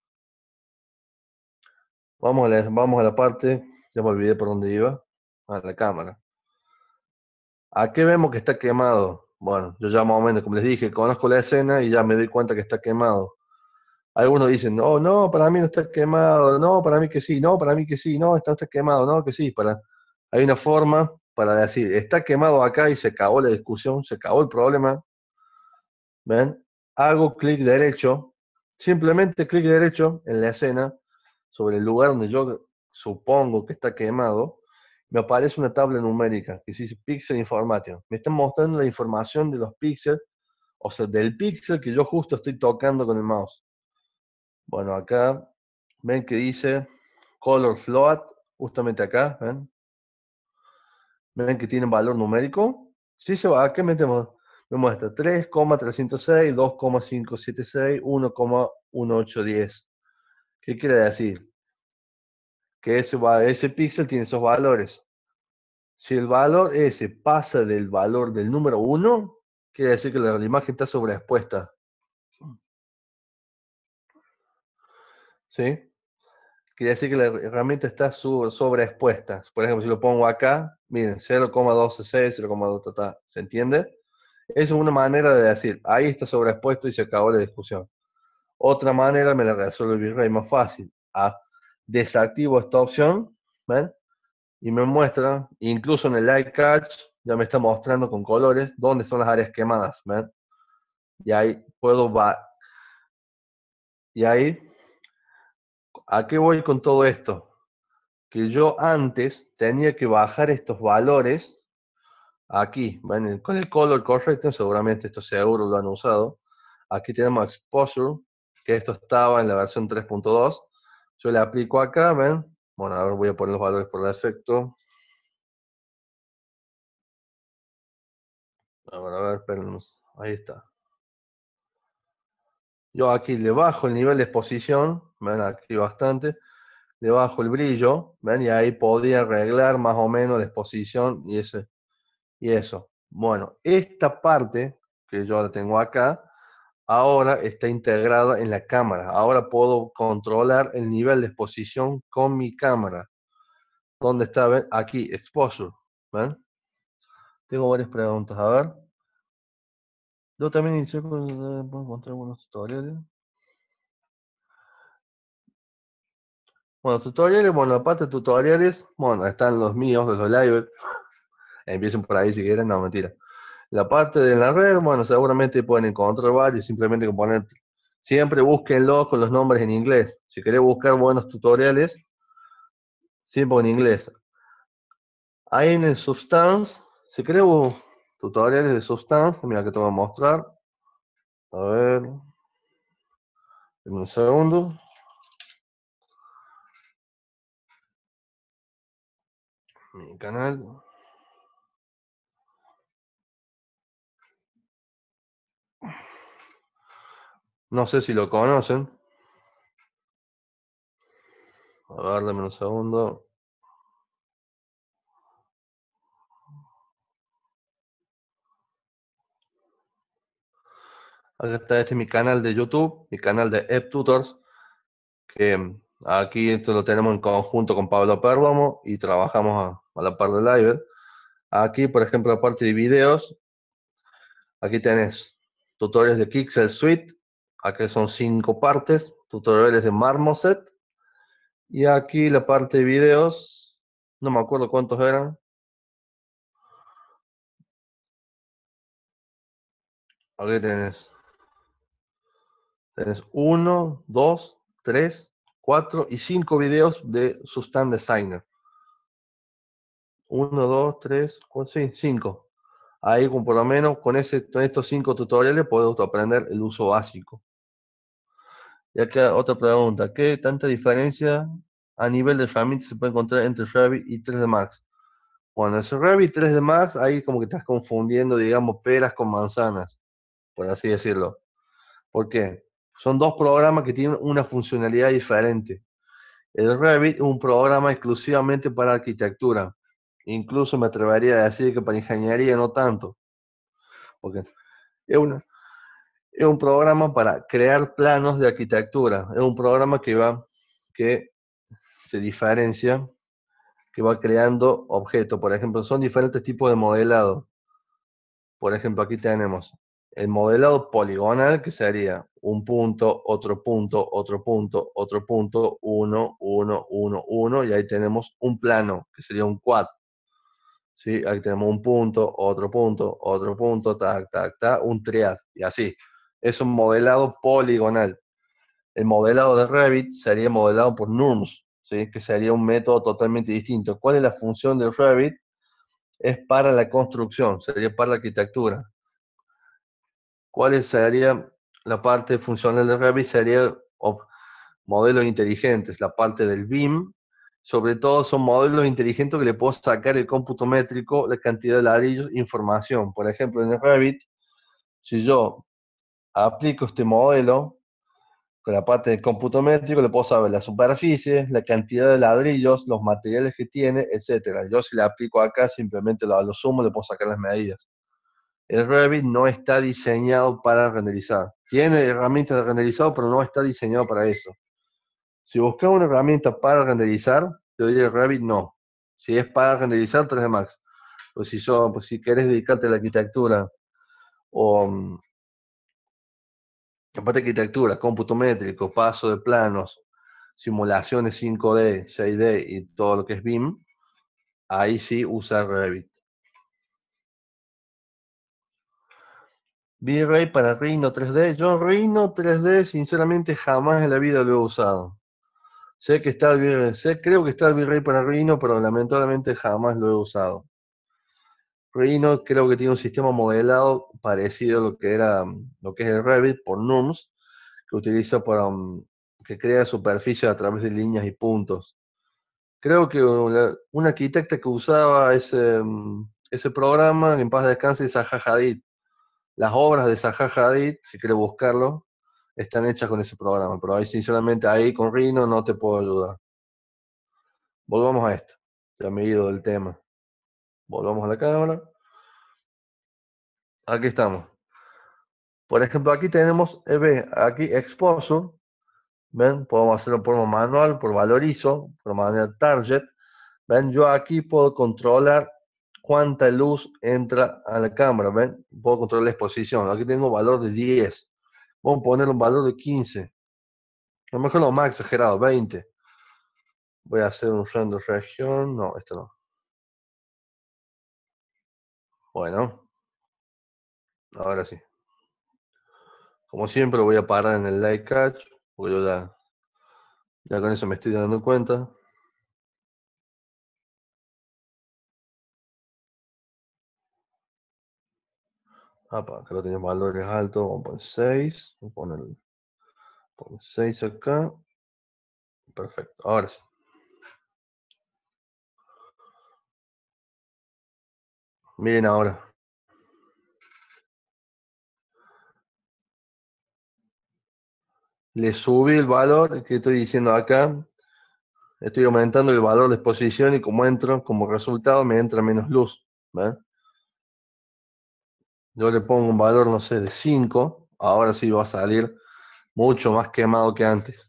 S1: Vamos a la parte, ya me olvidé por dónde iba, a la cámara. Aquí vemos que está quemado. Bueno, yo ya más o menos, como les dije, conozco la escena y ya me doy cuenta que está quemado. Algunos dicen, no, no, para mí no está quemado, no, para mí que sí, no, para mí que sí, no, está quemado, no, que sí. Hay una forma para decir, está quemado acá y se acabó la discusión, se acabó el problema. ¿Ven? Hago clic derecho, simplemente clic derecho en la escena, sobre el lugar donde yo supongo que está quemado, me aparece una tabla numérica que dice Pixel Information. Me está mostrando la información de los píxeles, o sea, del píxel que yo justo estoy tocando con el mouse. Bueno, acá ven que dice Color Float, justamente acá, ¿ven? ¿Ven que tiene valor numérico? Sí, se va, acá metemos, me muestra 3,306, 2,576, 1,1810. ¿Qué quiere decir? Que ese píxel tiene esos valores. Si el valor ese pasa del valor del número 1, quiere decir que la imagen está sobreexpuesta. ¿Sí? Quiere decir que la herramienta está sobreexpuesta. Por ejemplo, si lo pongo acá, miren, 0,266, 0,2, ¿se entiende? Esa es una manera de decir, ahí está sobreexpuesto y se acabó la discusión. Otra manera me la resuelve el Virrey más fácil. Desactivo esta opción, ¿ven? Y me muestra, incluso en el Light Catch, ya me está mostrando con colores dónde son las áreas quemadas, ¿ven? Y ahí y ahí, ¿a qué voy con todo esto? Que yo antes tenía que bajar estos valores aquí, ¿ven? Con el color correcto, seguramente esto seguro lo han usado. Aquí tenemos exposure, que esto estaba en la versión 3.2. Yo le aplico acá, ¿ven? Bueno, ahora voy a poner los valores por defecto. A ver, espérenme. Ahí está. Yo aquí le bajo el nivel de exposición, ven aquí bastante, le bajo el brillo, ven, y ahí podría arreglar más o menos la exposición y eso. Bueno, esta parte que yo la tengo acá, ahora está integrada en la cámara. Ahora puedo controlar el nivel de exposición con mi cámara. ¿Dónde está? ¿Ven? Aquí, exposure. ¿Ven? Tengo varias preguntas. A ver. Yo también inicié con, puedo encontrar algunos tutoriales. Bueno, tutoriales, bueno, aparte de tutoriales, bueno, están los míos, de los live. Empiecen por ahí si quieren, no, mentira. La parte de la red, bueno, seguramente pueden encontrar varios, simplemente con poner, siempre búsquenlo con los nombres en inglés. Si querés buscar buenos tutoriales, siempre en inglés. Ahí en el Substance, si querés tutoriales de Substance, mira que te voy a mostrar. A ver, en un segundo. Mi canal. No sé si lo conocen. A ver, dame un segundo. Acá está, este es mi canal de YouTube, mi canal de EppTutors, que aquí esto lo tenemos en conjunto con Pablo Pérgamo y trabajamos a la par de Live. Aquí, por ejemplo, la parte de videos, aquí tenés tutoriales de Pixel Suite, aquí son 5 partes, tutoriales de Marmoset, y aquí la parte de videos, no me acuerdo cuántos eran. Aquí tenés 1, 2, 3, 4 y 5 videos de Sustan Designer. 1, 2, 3, 4, sí, 5. Ahí por lo menos con estos 5 tutoriales puedes aprender el uso básico. Y acá otra pregunta, ¿qué tanta diferencia a nivel de herramientas se puede encontrar entre Revit y 3D Max? Bueno, ese Revit y 3D Max, ahí como que estás confundiendo, digamos, peras con manzanas, por así decirlo. ¿Por qué? Son dos programas que tienen una funcionalidad diferente. El Revit es un programa exclusivamente para arquitectura. Incluso me atrevería a decir que para ingeniería no tanto, porque es, es un programa para crear planos de arquitectura. Es un programa que se diferencia, que va creando objetos. Por ejemplo, son diferentes tipos de modelado. Por ejemplo, aquí tenemos el modelado poligonal, que sería un punto, otro punto, otro punto, otro punto, uno, uno, uno, uno, y ahí tenemos un plano, que sería un quad. ¿Sí? Aquí tenemos un otro punto, tac, tac, tac, un triad, y así. Es un modelado poligonal. El modelado de Revit sería modelado por NURMS, ¿sí? Que sería un método totalmente distinto. ¿Cuál es la función de Revit? Es para la construcción, sería para la arquitectura. ¿Cuál sería la parte funcional de Revit? Sería modelos inteligentes, la parte del BIM. Sobre todo son modelos inteligentes que le puedo sacar el cómputo métrico, la cantidad de ladrillos, información. Por ejemplo, en el Revit, si yo aplico este modelo, con la parte del cómputo métrico le puedo saber la superficie, la cantidad de ladrillos, los materiales que tiene, etcétera. Yo si le aplico acá, simplemente lo sumo, le puedo sacar las medidas. El Revit no está diseñado para renderizar. Tiene herramientas de renderizado, pero no está diseñado para eso. Si buscas una herramienta para renderizar, yo diría Revit no. Si es para renderizar, 3D Max. Pues si quieres dedicarte a la arquitectura o aparte de arquitectura, cómputo métrico, paso de planos, simulaciones 5D, 6D y todo lo que es BIM, ahí sí usa Revit. V-Ray para Rhino 3D. Yo Rhino 3D sinceramente jamás en la vida lo he usado. Sé que está creo que está el V-Ray para Rhino, pero lamentablemente jamás lo he usado. Rhino creo que tiene un sistema modelado parecido a lo que es el Revit por NURMS, que utiliza que crea superficie a través de líneas y puntos. Creo que una arquitecta que usaba ese programa, en paz descanse, es Zaha Hadid. Las obras de Zaha Hadid, si quieres buscarlo, están hechas con ese programa, pero ahí sinceramente ahí con Rhino no te puedo ayudar. Volvamos a esto, ya me he ido del tema. Volvamos a la cámara. Aquí estamos. Por ejemplo, aquí tenemos, aquí Exposure, ¿ven? Podemos hacerlo por manual, por valor ISO, por manera target. ¿Ven? Yo aquí puedo controlar cuánta luz entra a la cámara, ¿ven? Puedo controlar la exposición. Aquí tengo valor de 10. Vamos a poner un valor de 15. A lo mejor lo más exagerado, 20. Voy a hacer un render región. No, esto no. Bueno, ahora sí. Como siempre voy a parar en el light catch, porque yo ya con eso me estoy dando cuenta. Acá lo tenemos valores altos, vamos a poner 6. Vamos a poner 6 acá. Perfecto, ahora sí. Miren ahora. Le subí el valor que estoy diciendo acá. Estoy aumentando el valor de exposición y como entro, como resultado me entra menos luz. ¿Ven? Yo le pongo un valor, no sé, de 5. Ahora sí va a salir mucho más quemado que antes.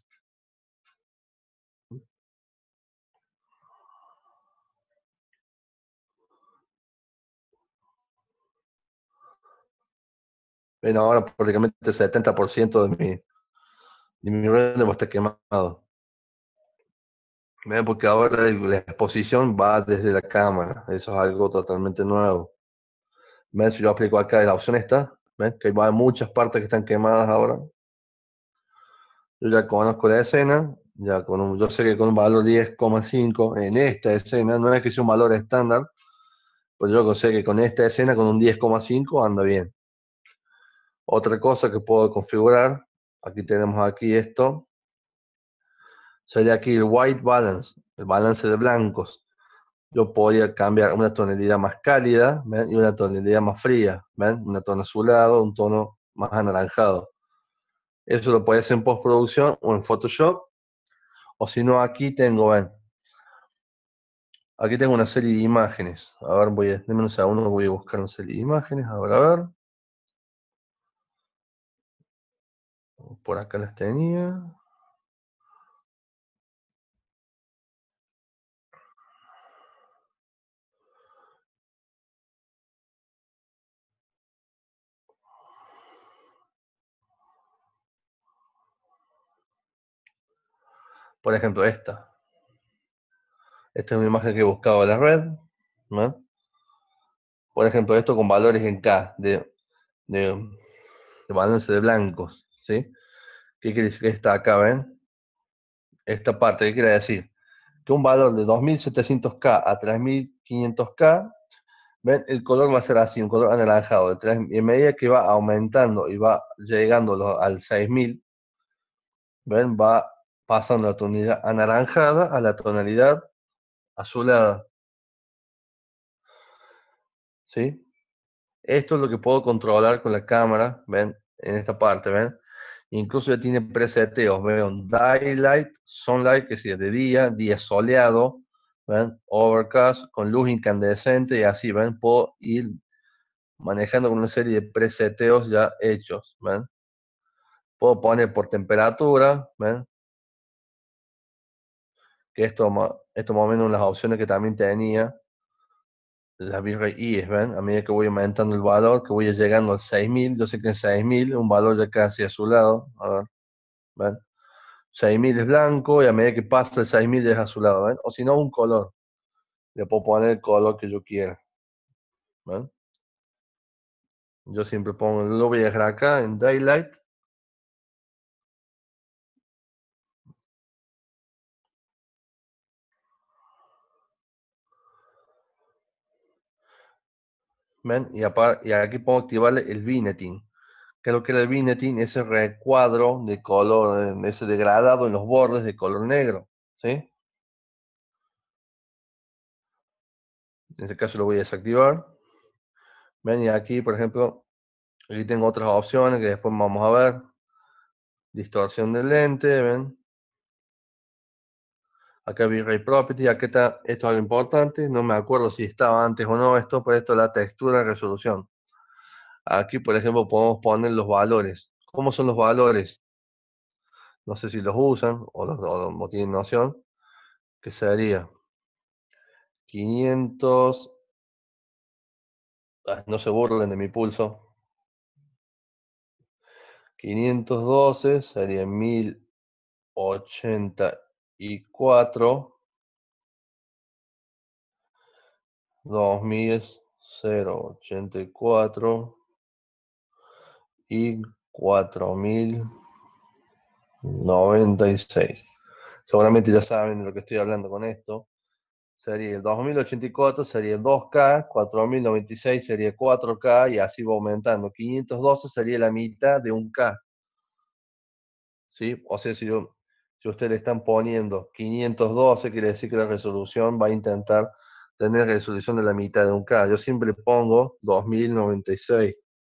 S1: Ven, ahora prácticamente el 70% de mi render va a estar quemado. ¿Ven? Porque ahora la exposición va desde la cámara. Eso es algo totalmente nuevo. ¿Ven? Si yo aplico acá la opción esta, ¿ven? Que hay muchas partes que están quemadas ahora. Yo ya conozco la escena, yo sé que con un valor 10,5 en esta escena, no es que sea un valor estándar, pues yo sé que con esta escena, con un 10,5 anda bien. Otra cosa que puedo configurar, aquí tenemos aquí esto, sería aquí el white balance, el balance de blancos. Yo podría cambiar una tonalidad más cálida, ¿ven? Y una tonalidad más fría, ¿ven? Un tono azulado, un tono más anaranjado. Eso lo puedes hacer en postproducción o en Photoshop, o si no aquí tengo, ven, aquí tengo una serie de imágenes. A ver, denme un segundo, voy a buscar una serie de imágenes. A ver. Por acá las tenía. Por ejemplo, esta. Esta es una imagen que he buscado en la red, ¿no? Por ejemplo, esto con valores en K de, de balance de blancos, ¿sí? ¿Qué quiere decir que está acá, ven? Esta parte, ¿qué quiere decir? Que un valor de 2700K a 3500K, ven, el color va a ser así, un color anaranjado. Y a medida que va aumentando y va llegando al 6000, ven, va pasando la tonalidad anaranjada a la tonalidad azulada, ¿sí? Esto es lo que puedo controlar con la cámara, ven, en esta parte, ven. Incluso ya tiene preseteos, ven, daylight, sunlight, que es de día soleado, ven, overcast, con luz incandescente y así, ven, puedo ir manejando con una serie de preseteos ya hechos, ven. Puedo poner por temperatura, ven, que esto más o menos las opciones que también tenía, la bitrate IES, ¿ven? A medida que voy aumentando el valor, que voy llegando al 6000, yo sé que en 6000, un valor ya casi a su lado, a ver, ¿ven? 6000 es blanco y a medida que pasa el 6000 es azulado, ¿ven? O si no, un color. Le puedo poner el color que yo quiera, ¿ven? Yo siempre pongo, lo voy a dejar acá en Daylight, ¿ven? Y aquí puedo activarle el vignetting. Creo que el vignetting es el recuadro de color, ese degradado en los bordes de color negro, ¿sí? En este caso lo voy a desactivar. ¿Ven? Y aquí, por ejemplo, aquí tengo otras opciones que después vamos a ver. Distorsión del lente, ¿ven? Acá V-Ray Property, aquí está, esto es algo importante, no me acuerdo si estaba antes o no esto, pero esto es la textura de resolución. Aquí, por ejemplo, podemos poner los valores. ¿Cómo son los valores? No sé si los usan o tienen noción. Que sería 500, no se burlen de mi pulso. 512 sería 1084. 2084 y 4096. Seguramente ya saben de lo que estoy hablando con esto. Sería el 2084, sería el 2K, 4096 sería 4K y así va aumentando. 512 sería la mitad de un K. ¿Sí? O sea, si ustedes le están poniendo 512, quiere decir que la resolución va a intentar tener resolución de la mitad de un K. Yo siempre pongo 2096.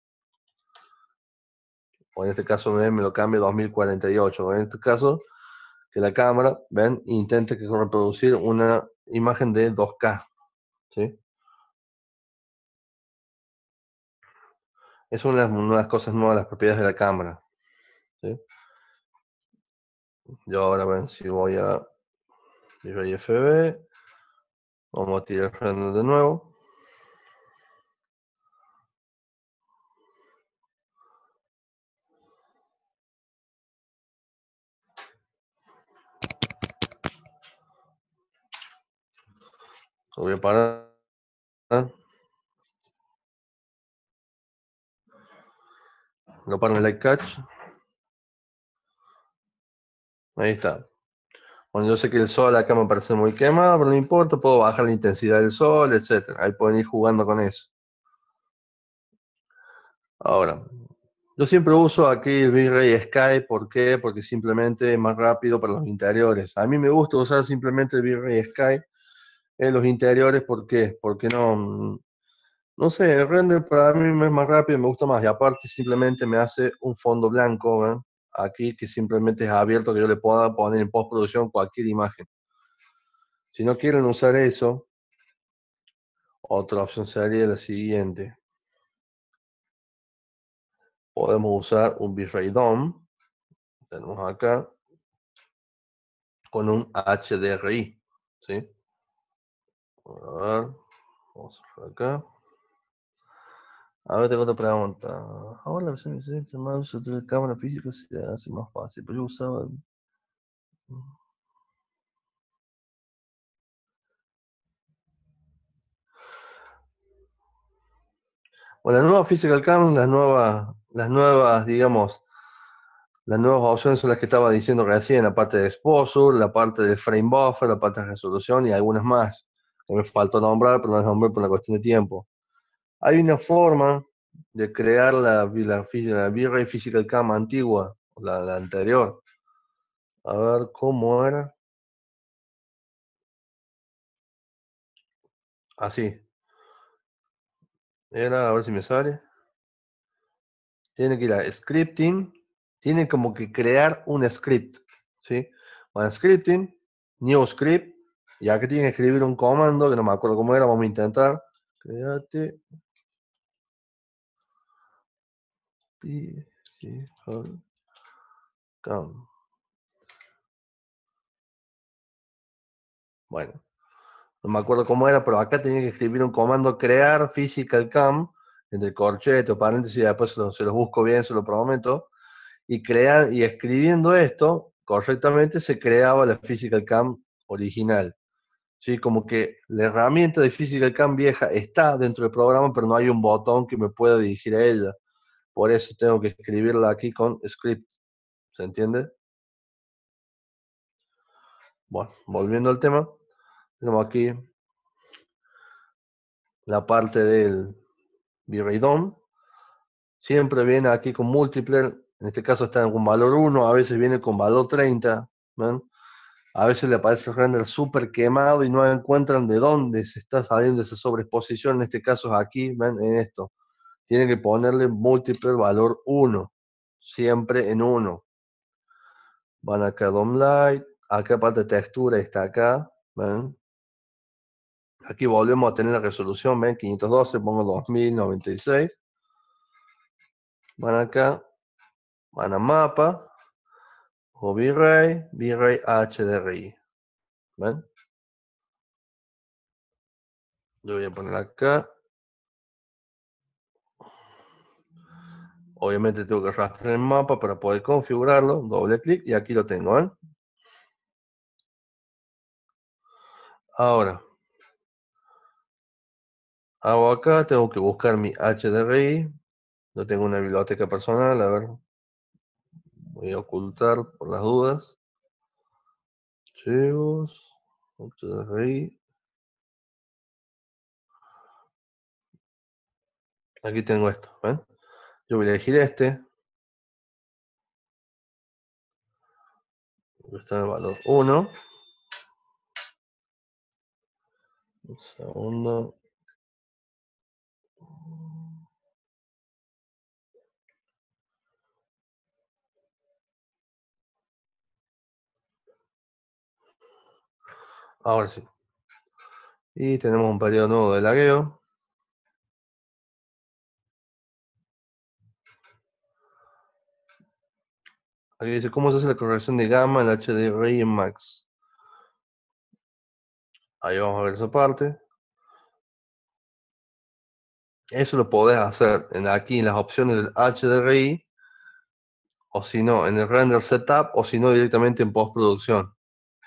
S1: O en este caso me lo cambio 2048. En este caso, que la cámara, ven, intente que reproducir una imagen de 2K. ¿Sí? Es una de las cosas nuevas, las propiedades de la cámara. ¿Sí? Yo ahora ven si voy a V-Ray FB, vamos a tirar el render de nuevo. Lo voy a parar. Lo paro en el light catch. Ahí está. Bueno, yo sé que el sol acá me parece muy quemado, pero no importa, puedo bajar la intensidad del sol, etcétera. Ahí pueden ir jugando con eso. Ahora, yo siempre uso aquí el V-Ray Sky, ¿por qué? Porque simplemente es más rápido para los interiores. A mí me gusta usar simplemente el V-Ray Sky en los interiores, ¿por qué? Porque no sé, el render para mí es más rápido, me gusta más. Y aparte simplemente me hace un fondo blanco, ¿ven? Aquí que simplemente es abierto, que yo le pueda poner en postproducción cualquier imagen. Si no quieren usar eso, otra opción sería la siguiente. Podemos usar un V-Ray DOM. Tenemos acá con un HDRI. ¿Sí? A ver, vamos a ver acá. A ver, tengo otra pregunta. Ahora la versión de mouse de cámara física se hace más fácil, pero yo usaba. Bueno, la nueva Physical Cam, digamos, las nuevas opciones son las que estaba diciendo recién, la parte de exposure, la parte de frame buffer, la parte de resolución y algunas más que me faltó nombrar, pero no las nombré por una cuestión de tiempo. Hay una forma de crear la V-Ray Physical Cam antigua, la anterior. A ver cómo era. Así. Era, a ver si me sale. Tiene que ir a scripting. Tiene como que crear un script. ¿Sí? Bueno, scripting, new script. Y aquí tiene que escribir un comando que no me acuerdo cómo era. Vamos a intentar. Create. Physical Cam. Bueno, no me acuerdo cómo era, pero acá tenía que escribir un comando crear physical cam, entre corchete o paréntesis, después se los busco bien, se lo prometo, y escribiendo esto correctamente se creaba la physical cam original. ¿Sí? Como que la herramienta de physical cam vieja está dentro del programa, pero no hay un botón que me pueda dirigir a ella. Por eso tengo que escribirla aquí con script. ¿Se entiende? Bueno, volviendo al tema, tenemos aquí la parte del V-Ray DOM. Siempre viene aquí con multiplayer, en este caso está con valor 1, a veces viene con valor 30, ¿ven? A veces le aparece el render súper quemado y no encuentran de dónde se está saliendo esa sobreexposición, en este caso es aquí, ¿ven? En esto. Tienen que ponerle multiplayer valor 1, siempre en 1. Van acá a DOM Light, acá parte de textura está acá, ¿ven? Aquí volvemos a tener la resolución, ven, 512, pongo 2096. Van acá, van a mapa, o V-Ray, V-Ray HDRI. ¿Ven? Yo voy a poner acá. Obviamente tengo que arrastrar el mapa para poder configurarlo. Doble clic y aquí lo tengo. ¿Ven? Ahora, hago acá, tengo que buscar mi HDRI. No tengo una biblioteca personal, a ver, voy a ocultar por las dudas. Archivos, HDRI. Aquí tengo esto, ¿ven? Yo voy a elegir este. Está el valor 1. Un segundo. Ahora sí. Y tenemos un periodo nuevo de lagueo. Aquí dice cómo se hace la corrección de gamma en HDRI en Max. Ahí vamos a ver esa parte. Eso lo podés hacer aquí en las opciones del HDRI, o si no, en el render setup, o si no, directamente en postproducción.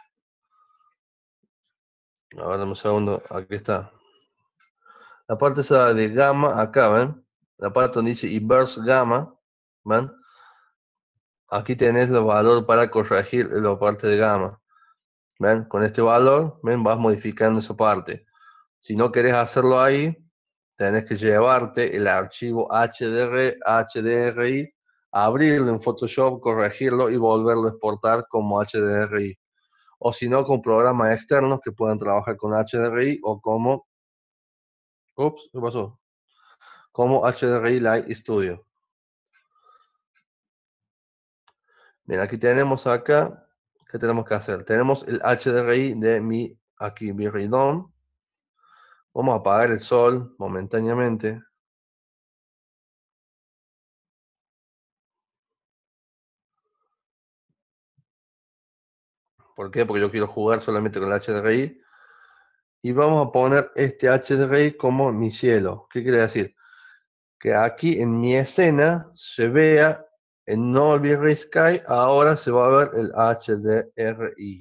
S1: A ver, dame un segundo, aquí está. La parte esa de gamma, acá, ¿ven? La parte donde dice inverse gamma, ¿ven? Aquí tenés el valor para corregir la parte de gamma. ¿Ven? Con este valor, ¿ven? Vas modificando esa parte. Si no querés hacerlo ahí, tenés que llevarte el archivo HDRI, abrirlo en Photoshop, corregirlo y volverlo a exportar como HDRI. O si no, con programas externos que puedan trabajar con HDRI o como, ups, ¿qué pasó? Como HDRI Light Studio. Bien, aquí tenemos acá, ¿qué tenemos que hacer? Tenemos el HDRI de mi RIDOM. Vamos a apagar el sol momentáneamente. ¿Por qué? Porque yo quiero jugar solamente con el HDRI. Y vamos a poner este HDRI como mi cielo. ¿Qué quiere decir? Que aquí en mi escena se vea en No Be Sky, ahora se va a ver el HDRI.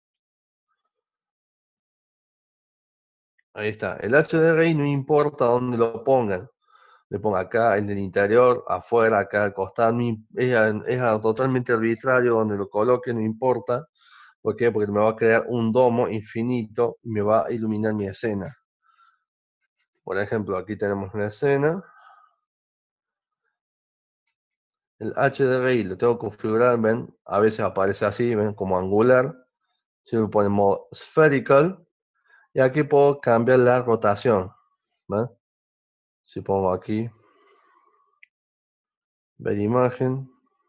S1: Ahí está. El HDRI no importa dónde lo pongan. Le pongo acá, en el interior, afuera, acá al costado. Es totalmente arbitrario donde lo coloque, no importa. ¿Por qué? Porque me va a crear un domo infinito y me va a iluminar mi escena. Por ejemplo, aquí tenemos una escena. El HDRI lo tengo que configurar, ven, a veces aparece así, ven, como angular. Si lo ponemos spherical, y aquí puedo cambiar la rotación. ¿Ven? Si pongo aquí, ver imagen,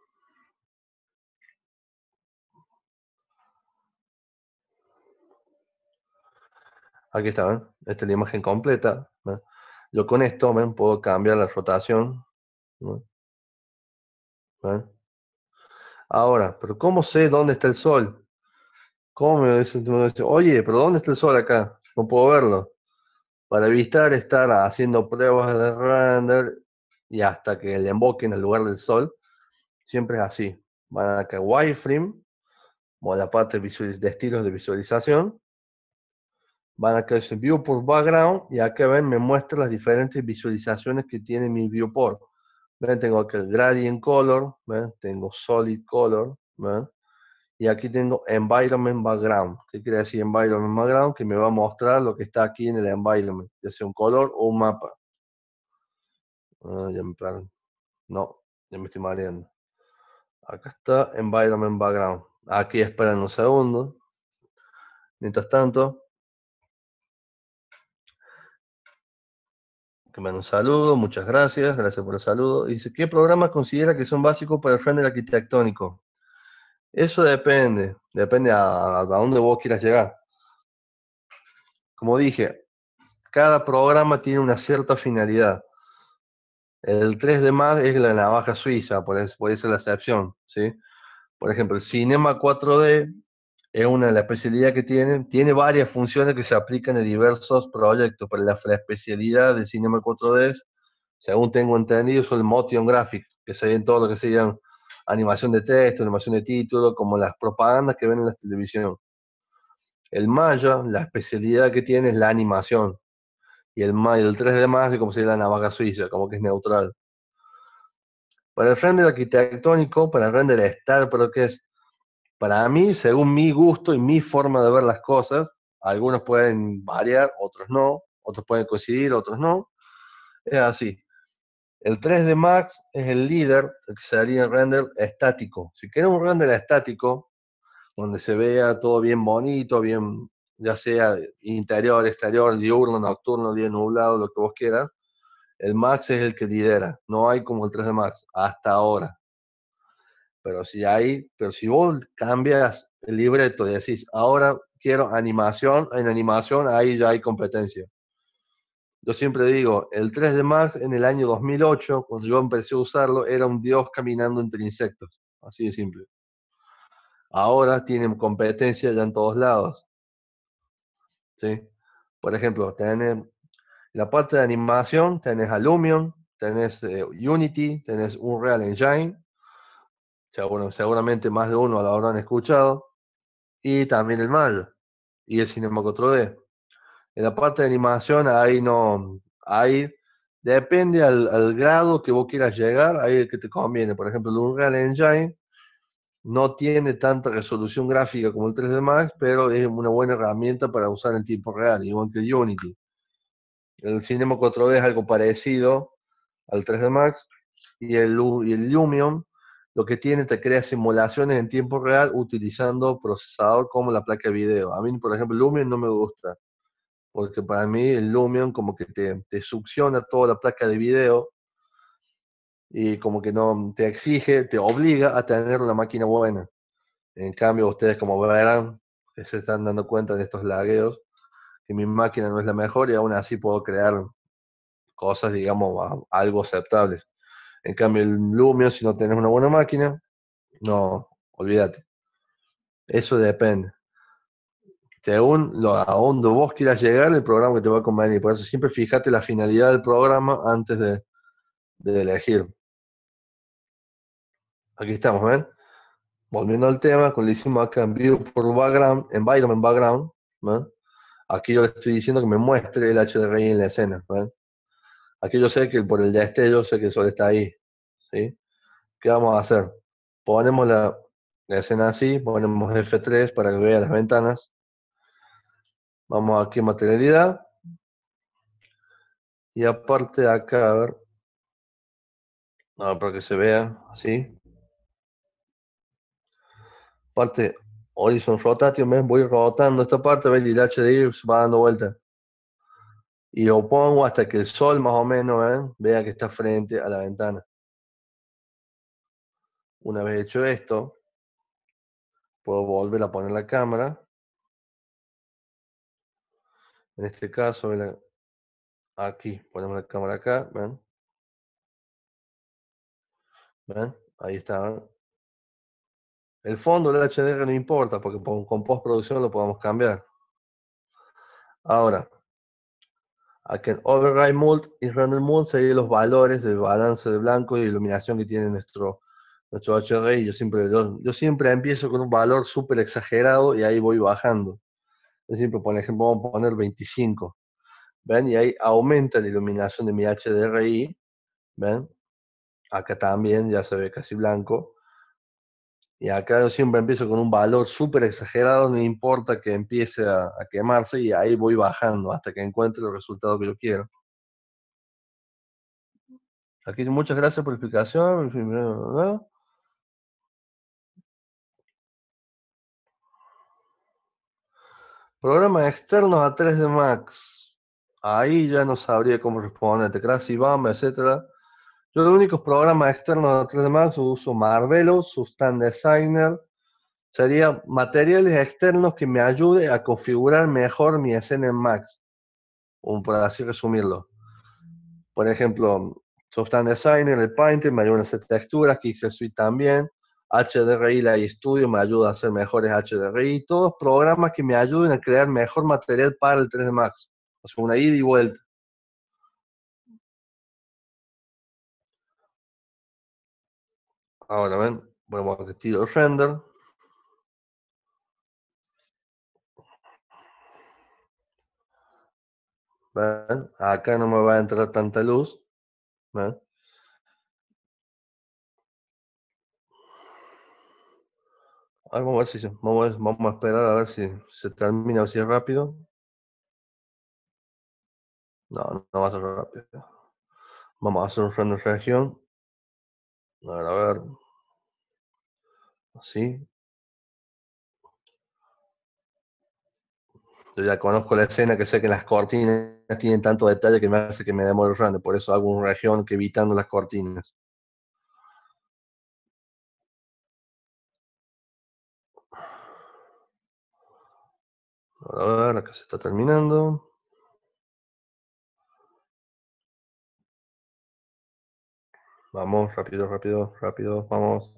S1: aquí está, ¿ven? Esta es la imagen completa. ¿Ven? Yo con esto, ven, puedo cambiar la rotación. ¿Ven? ¿Ven? Ahora, pero ¿cómo sé dónde está el sol? ¿Cómo me dice, oye, pero ¿dónde está el sol acá? No puedo verlo. Para evitar estar haciendo pruebas de render y hasta que le emboquen al lugar del sol, siempre es así. Van acá wireframe, como la parte de estilos de visualización. Van acá ese viewport background y acá ven, me muestra las diferentes visualizaciones que tiene mi viewport. Ven, tengo acá el gradient color, ven, tengo solid color, ven, y aquí tengo environment background. ¿Qué quiere decir environment background? Que me va a mostrar lo que está aquí en el environment, ya sea un color o un mapa. Ya me perdí. No, ya me estoy mareando. Acá está environment background. Aquí esperan un segundo. Mientras tanto, que me dan un saludo, muchas gracias, gracias por el saludo. Dice, ¿qué programas considera que son básicos para el render arquitectónico? Eso depende a dónde vos quieras llegar. Como dije, cada programa tiene una cierta finalidad. El 3D Max es la navaja suiza, puede ser la excepción, ¿sí? Por ejemplo, el Cinema 4D es una de las especialidades que tiene varias funciones que se aplican en diversos proyectos, pero la especialidad del Cinema 4D, según tengo entendido, son el motion graphics, que serían todo lo que serían animación de texto, animación de título, como las propagandas que ven en la televisión. El Maya, la especialidad que tiene es la animación. y el 3D Max es como si la navaja suiza, como que es neutral. Para el render arquitectónico, para el render estar, pero que es, para mí, según mi gusto y mi forma de ver las cosas, algunos pueden variar, otros no, otros pueden coincidir, otros no. Es así. El 3D Max es el líder, el que sería el render estático. Si quieres un render estático, donde se vea todo bien bonito, bien, ya sea interior, exterior, diurno, nocturno, día nublado, lo que vos quieras, el Max es el que lidera. No hay como el 3D Max, hasta ahora. Pero si vos cambias el libreto y decís, ahora quiero animación, en animación ahí ya hay competencia. Yo siempre digo, el 3D Max en el año 2008, cuando yo empecé a usarlo, era un dios caminando entre insectos. Así de simple. Ahora tienen competencia ya en todos lados. ¿Sí? Por ejemplo, tenés la parte de animación, tenés a Lumion, tenés Unity, tenés Unreal Engine. Seguramente más de uno lo habrán escuchado. Y también el Maya y el Cinema 4D. En la parte de animación, ahí no, ahí depende al grado que vos quieras llegar, ahí el que te conviene. Por ejemplo, el Unreal Engine no tiene tanta resolución gráfica como el 3D Max, pero es una buena herramienta para usar en tiempo real, igual que el Unity. El Cinema 4D es algo parecido al 3D Max y el Lumion lo que tiene te crea simulaciones en tiempo real utilizando procesador como la placa de video. A mí, por ejemplo, Lumion no me gusta porque para mí el Lumion como que te succiona toda la placa de video y como que no te exige, te obliga a tener una máquina buena. En cambio, ustedes como verán, que se están dando cuenta de estos lagueos, que mi máquina no es la mejor y aún así puedo crear cosas, digamos, algo aceptables. En cambio, el Lumion, si no tenés una buena máquina, no, olvídate. Eso depende. Según a donde vos quieras llegar, el programa que te va a convenir. Por eso siempre fíjate la finalidad del programa antes de elegir. Aquí estamos, ¿ven? Volviendo al tema, cuando le hicimos acá en View por Background, Environment Background, ¿ven? Aquí yo le estoy diciendo que me muestre el HDRI en la escena, ¿ven? Aquí yo sé que por el destello sé que el sol está ahí, ¿sí? ¿Qué vamos a hacer? Ponemos la escena así, ponemos F3 para que vea las ventanas. Vamos aquí a materialidad. Y aparte acá, a ver, para que se vea así. Parte Horizon Rotation, ¿ves? Voy rotando esta parte, ¿ves? Y el HDI se va dando vuelta. Y lo pongo hasta que el sol más o menos vea que está frente a la ventana. Una vez hecho esto, puedo volver a poner la cámara. En este caso, aquí, ponemos la cámara acá, ¿ven? ¿Ven? Ahí está, ¿ven? El fondo del HDR no importa, porque con postproducción lo podemos cambiar. Ahora, aquí en Override Mode y Render Mode serían los valores del balance de blanco y iluminación que tiene nuestro HDRI. Yo siempre empiezo con un valor súper exagerado y ahí voy bajando. Yo siempre, por ejemplo, vamos a poner 25. ¿Ven? Y ahí aumenta la iluminación de mi HDRI. ¿Ven? Acá también ya se ve casi blanco. Y acá yo siempre empiezo con un valor súper exagerado, no importa que empiece a quemarse y ahí voy bajando hasta que encuentre el resultado que yo quiero. Aquí muchas gracias por la explicación. ¿No? Programas externos a 3D Max. Ahí ya no sabría cómo responderte. Crazy Bamba, etcétera. Yo los únicos programas externos a 3D Max uso Marvelous, Substance Designer. Sería materiales externos que me ayude a configurar mejor mi escena en Max. Por así resumirlo. Por ejemplo, Substance Designer, el Painter me ayuda a hacer texturas, Pixel Suite también. HDRI Live Studio me ayuda a hacer mejores HDRI. Todos programas que me ayuden a crear mejor material para el 3D Max. O sea, una ida y vuelta. Ahora ven, bueno, que tiro el render. ¿ven? Acá no me va a entrar tanta luz, ¿ven? Vamos a ver si vamos a esperar a ver si se termina, si es rápido. No, no va a ser rápido. Vamos a hacer un render región. A ver, así. Yo ya conozco la escena, que sé que las cortinas tienen tanto detalle que me hace que me demore el render. Por eso hago una región que evitando las cortinas. A ver, acá se está terminando. Vamos, rápido, rápido, rápido, vamos.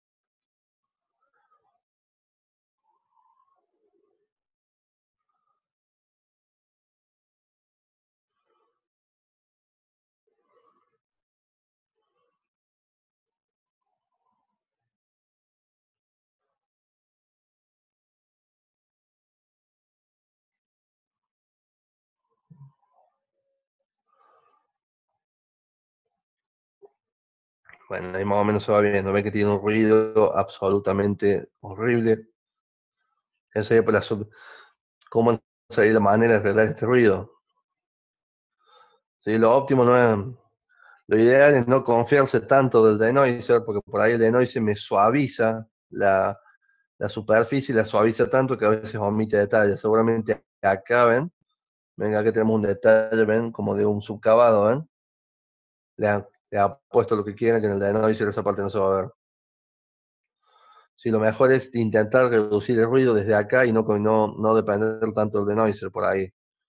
S1: Bueno, ahí más o menos se va viendo. Ve que tiene un ruido absolutamente horrible. Esa es cómo sería la manera de arreglar este ruido. Sí, lo óptimo no es. Lo ideal es no confiarse tanto del denoiser, porque por ahí el denoiser me suaviza la superficie, la suaviza tanto que a veces omite detalles. Seguramente acá ven, venga, aquí tenemos un detalle, ven, como de un subcavado, ven. Le ha puesto lo que quiera, que en el denoiser esa parte no se va a ver. Sí, lo mejor es intentar reducir el ruido desde acá y no depender tanto del denoiser por ahí.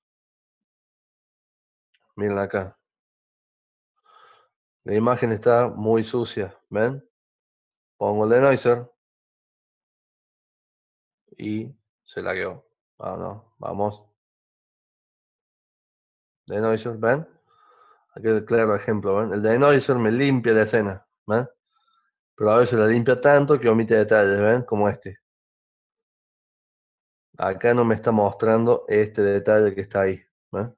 S1: Miren acá. La imagen está muy sucia, ¿ven? Pongo el denoiser y se lagueó. Ah, no, vamos. Denoiser, ¿ven? Aquí es el claro ejemplo, ¿ven? El denoiser me limpia la escena, ¿ven? Pero a veces la limpia tanto que omite detalles, ¿ven? Como este. Acá no me está mostrando este detalle que está ahí, ¿ven?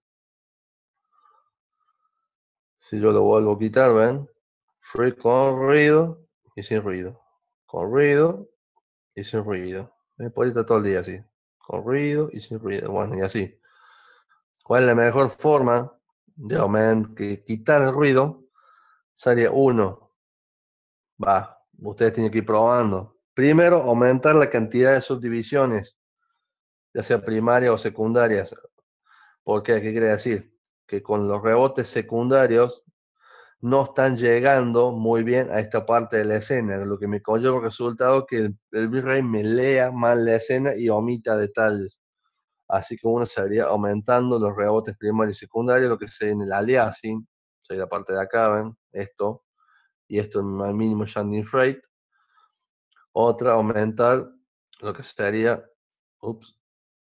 S1: Si yo lo vuelvo a quitar, ¿ven? Con ruido y sin ruido. Con ruido y sin ruido. Puede estar todo el día así. Con ruido y sin ruido. Bueno, y así. ¿Cuál es la mejor forma de quitar el ruido? Sería uno. Va, ustedes tienen que ir probando. Primero, aumentar la cantidad de subdivisiones, ya sea primarias o secundarias. ¿Por qué? ¿Qué quiere decir? Que con los rebotes secundarios no están llegando muy bien a esta parte de la escena, lo que me conlleva el resultado que el Blu-ray me lea mal la escena y omita detalles. Así que uno sería aumentando los rebotes primarios y secundarios, lo que sería en el aliasing, sería la parte de acá, ¿ven? Esto, y esto en el mínimo shading rate. Otra, aumentar lo que sería, ups,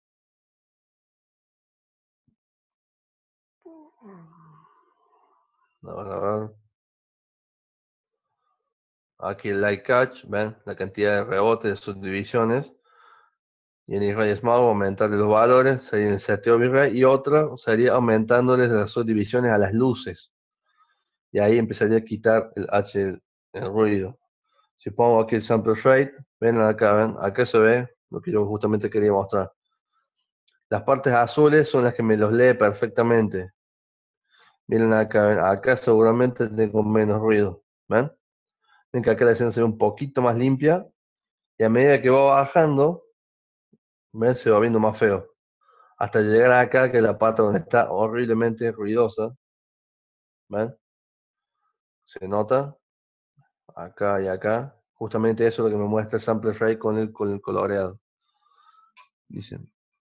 S1: a ver, aquí el light catch, ven, la cantidad de rebotes de subdivisiones. Y en Israel Smart aumentarle los valores, sería en el seteo Virrey, y otra sería aumentándoles las subdivisiones a las luces. Y ahí empezaría a quitar el H, el ruido. Si pongo aquí el sample rate, ven, acá se ve lo que yo justamente quería mostrar. Las partes azules son las que me los lee perfectamente. Miren acá, ven, acá seguramente tengo menos ruido. ¿Ven? Ven que acá la escena se ve un poquito más limpia. Y a medida que va bajando, ¿ven? Se va viendo más feo. Hasta llegar acá, que es la parte donde está horriblemente ruidosa. ¿Ven? Se nota acá y acá. Justamente eso es lo que me muestra el sample rate con el coloreado. Dicen.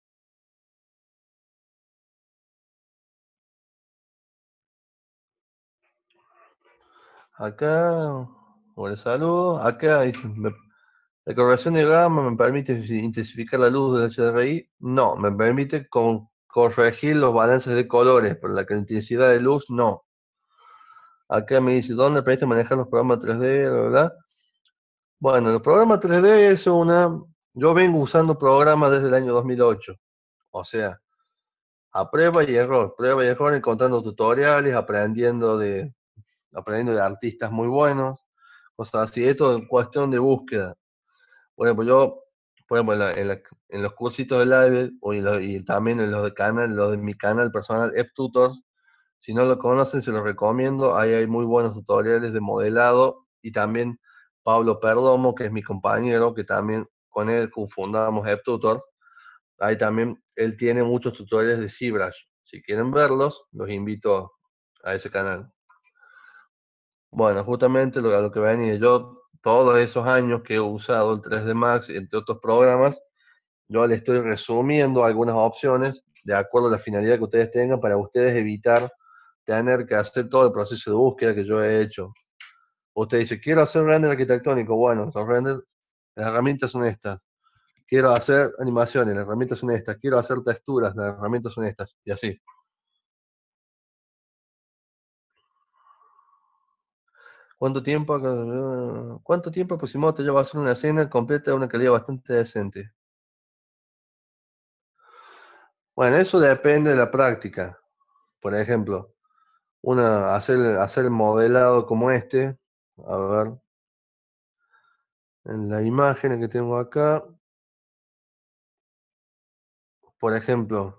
S1: Acá, bueno, saludo. Acá dice, la corrección de gama me permite intensificar la luz del HDRI. No, me permite corregir los balances de colores, pero la intensidad de luz no. Acá me dice, ¿dónde permite manejar los programas 3D? Bla, bla, bla. Bueno, los programas 3D es una. Yo vengo usando programas desde el año 2008. O sea, a prueba y error, encontrando tutoriales, aprendiendo de artistas muy buenos, cosas así. Esto es cuestión de búsqueda. Por ejemplo, por ejemplo, en los cursitos de live y también en los de canal, los de mi canal personal, FTutors, si no lo conocen, se los recomiendo. Ahí hay muy buenos tutoriales de modelado y también Pablo Perdomo, que es mi compañero, que también con él fundamos FTutors. Ahí también él tiene muchos tutoriales de ZBrush. Si quieren verlos, los invito a ese canal. Bueno, justamente a lo que venía yo, todos esos años que he usado el 3D Max, entre otros programas, yo le estoy resumiendo algunas opciones de acuerdo a la finalidad que ustedes tengan para ustedes evitar tener que hacer todo el proceso de búsqueda que yo he hecho. Usted dice, quiero hacer render arquitectónico. Bueno, los render, las herramientas son estas. Quiero hacer animaciones, las herramientas son estas. Quiero hacer texturas, las herramientas son estas. Y así. ¿Cuánto tiempo aproximado te lleva a hacer una escena completa de una calidad bastante decente? Bueno, eso depende de la práctica. Por ejemplo, hacer el modelado como este. A ver, en la imagen que tengo acá. Por ejemplo,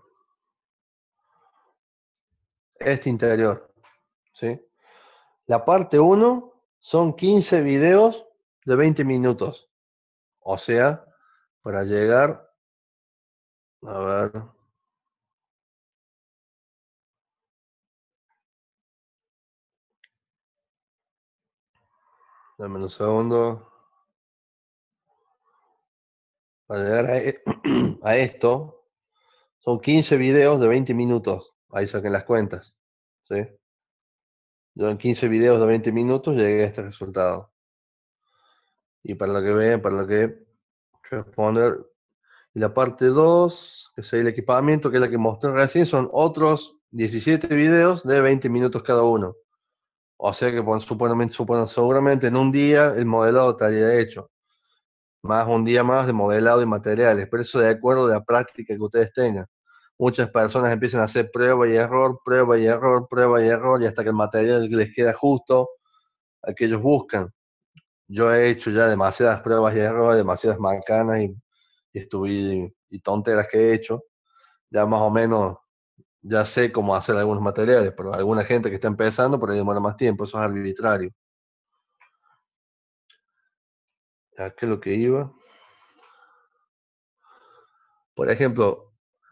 S1: este interior. ¿Sí? La parte uno son 15 videos de 20 minutos. O sea, para llegar, a ver, dame un segundo. Para llegar a esto, son 15 videos de 20 minutos. Ahí saquen las cuentas. ¿Sí? Yo en 15 videos de 20 minutos llegué a este resultado. Y para lo que vean, para lo que responder. Y la parte 2 que es el equipamiento, que es la que mostré recién, son otros 17 videos de 20 minutos cada uno. O sea que seguramente en un día el modelado estaría hecho. Más un día más de modelado y materiales. Pero eso de acuerdo a la práctica que ustedes tengan. Muchas personas empiezan a hacer prueba y error, prueba y error, prueba y error, y hasta que el material les queda justo al que ellos buscan. Yo he hecho ya demasiadas pruebas y errores, demasiadas macanas y tonteras que he hecho. Ya más o menos ya sé cómo hacer algunos materiales, pero alguna gente que está empezando por ahí demora más tiempo, eso es arbitrario. ¿A qué es lo que iba? Por ejemplo,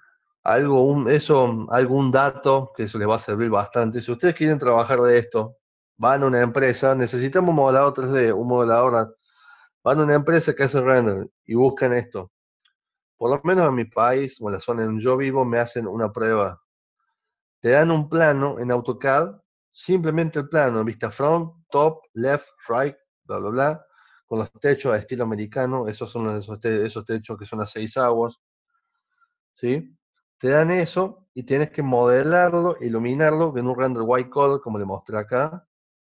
S1: algún dato que eso les va a servir bastante. Si ustedes quieren trabajar de esto, van a una empresa, necesitamos un modelador 3D, un modelador, van a una empresa que hace render y buscan esto. Por lo menos en mi país o en la zona en donde yo vivo me hacen una prueba. Te dan un plano en AutoCAD, simplemente el plano, vista front, top, left, right, bla, bla, bla, con los techos a estilo americano, esos son esos techos que son a 6 aguas, ¿sí? Te dan eso y tienes que modelarlo, iluminarlo en un render white color, como le mostré acá.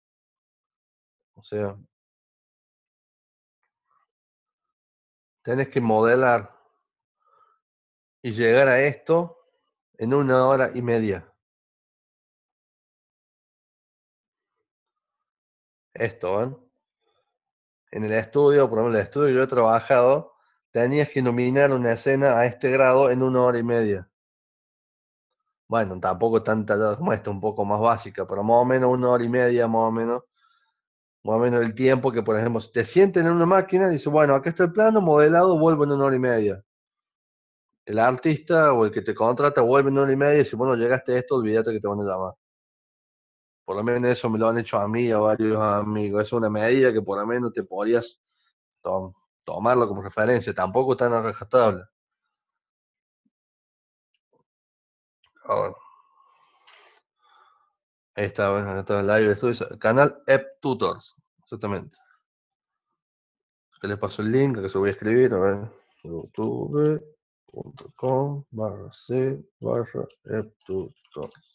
S1: O sea, tienes que modelar y llegar a esto en 1 hora y media. Esto, ¿ven? En el estudio, por ejemplo, en el estudio que yo he trabajado, tenías que iluminar una escena a este grado en 1 hora y media. Bueno, tampoco tan tallado como esta, un poco más básica, pero más o menos 1 hora y media, más o menos el tiempo que, por ejemplo, si te sienten en una máquina y dices, bueno, acá está el plano modelado, vuelvo en 1 hora y media. El artista o el que te contrata vuelve en 1 hora y media y si bueno, llegaste a esto, olvídate que te van a llamar. Por lo menos eso me lo han hecho a mí, a varios amigos. Es una medida que por lo menos te podrías to- tomarlo como referencia. Tampoco tan arrojatable. Ahora, ahí está, bueno, acá está el live estudio, canal Tutors, exactamente. Que les paso el link, que se lo voy a escribir, a ver, youtube.com/c/eptutors.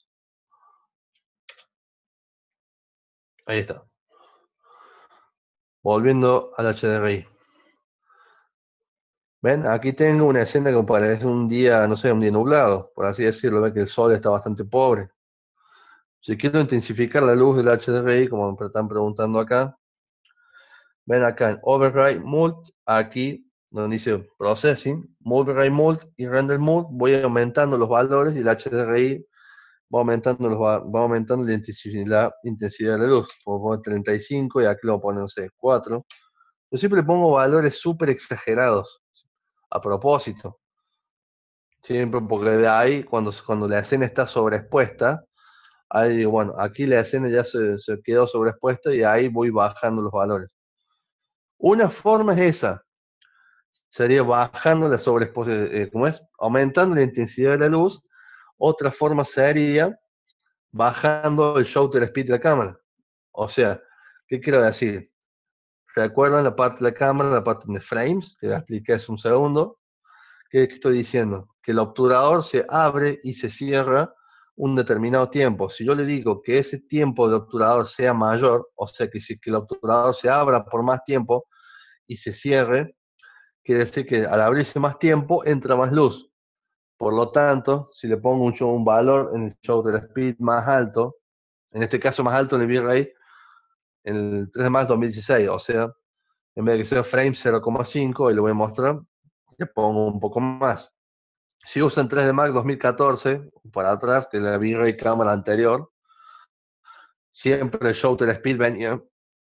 S1: Ahí está. Volviendo al HDRI. ¿Ven? Aquí tengo una escena que parece un día, no sé, un día nublado, por así decirlo. Ven que el sol está bastante pobre. Si quiero intensificar la luz del HDRI, como me están preguntando acá, ven acá en Override Mult, aquí donde dice Processing, Override Mult y Render Mult, voy aumentando los valores y el HDRI va aumentando la intensidad de la luz. Como pongo 35 y aquí lo pongo, no sé, 4. Yo siempre le pongo valores súper exagerados, a propósito. Siempre, porque de ahí, cuando la escena está sobreexpuesta, ahí digo, bueno, aquí la escena ya se quedó sobreexpuesta y ahí voy bajando los valores. Una forma es esa, sería bajando la sobreexposición, ¿cómo es? Aumentando la intensidad de la luz. Otra forma sería bajando el shutter speed de la cámara. O sea, ¿qué quiero decir? ¿Recuerdan la parte de la cámara, la parte de frames, que la expliqué hace un segundo? ¿Qué estoy diciendo? Que el obturador se abre y se cierra un determinado tiempo. Si yo le digo que ese tiempo de obturador sea mayor, o sea que el obturador se abra por más tiempo y se cierre, quiere decir que al abrirse más tiempo entra más luz. Por lo tanto, si le pongo un valor en el shutter speed más alto, en este caso más alto en el V-Ray, en el 3 de marzo 2016, o sea, en vez de que sea frame 0,5, y lo voy a mostrar, le pongo un poco más. Si usan 3D Mark 2014, para atrás, que la V-Ray cámara anterior, siempre el shutter speed venía,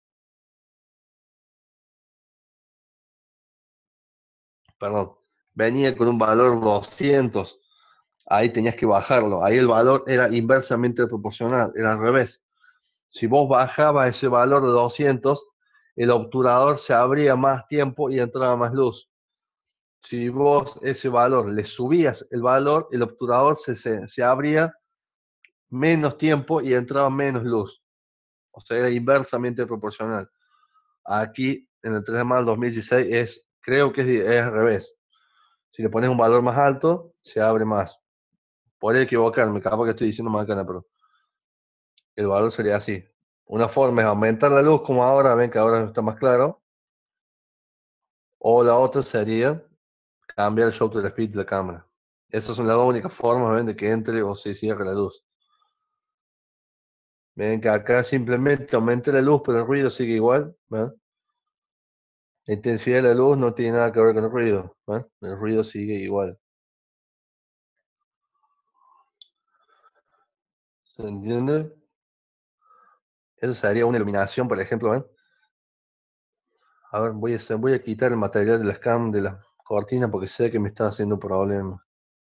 S1: perdón, venía con un valor 200. Ahí tenías que bajarlo. Ahí el valor era inversamente proporcional, era al revés. Si vos bajabas ese valor de 200, el obturador se abría más tiempo y entraba más luz. Si vos ese valor le subías el valor, el obturador se abría menos tiempo y entraba menos luz. O sea, era inversamente proporcional. Aquí, en el 3 de marzo del 2016, creo que es al revés. Si le pones un valor más alto, se abre más. Podría equivocarme, capaz que estoy diciendo más acá, pero el valor sería así. Una forma es aumentar la luz, como ahora, ven que ahora está más claro. O la otra sería cambiar el shutter speed de la cámara. Esas son las dos únicas formas, ven, de que entre o se cierre la luz. Ven que acá simplemente aumenta la luz, pero el ruido sigue igual. ¿Ven? La intensidad de la luz no tiene nada que ver con el ruido. ¿Ven? El ruido sigue igual. ¿Se entiende? Eso sería una iluminación, por ejemplo. ¿Ven? A ver, voy a quitar el material de la cam de la cortina porque sé que me está haciendo problema.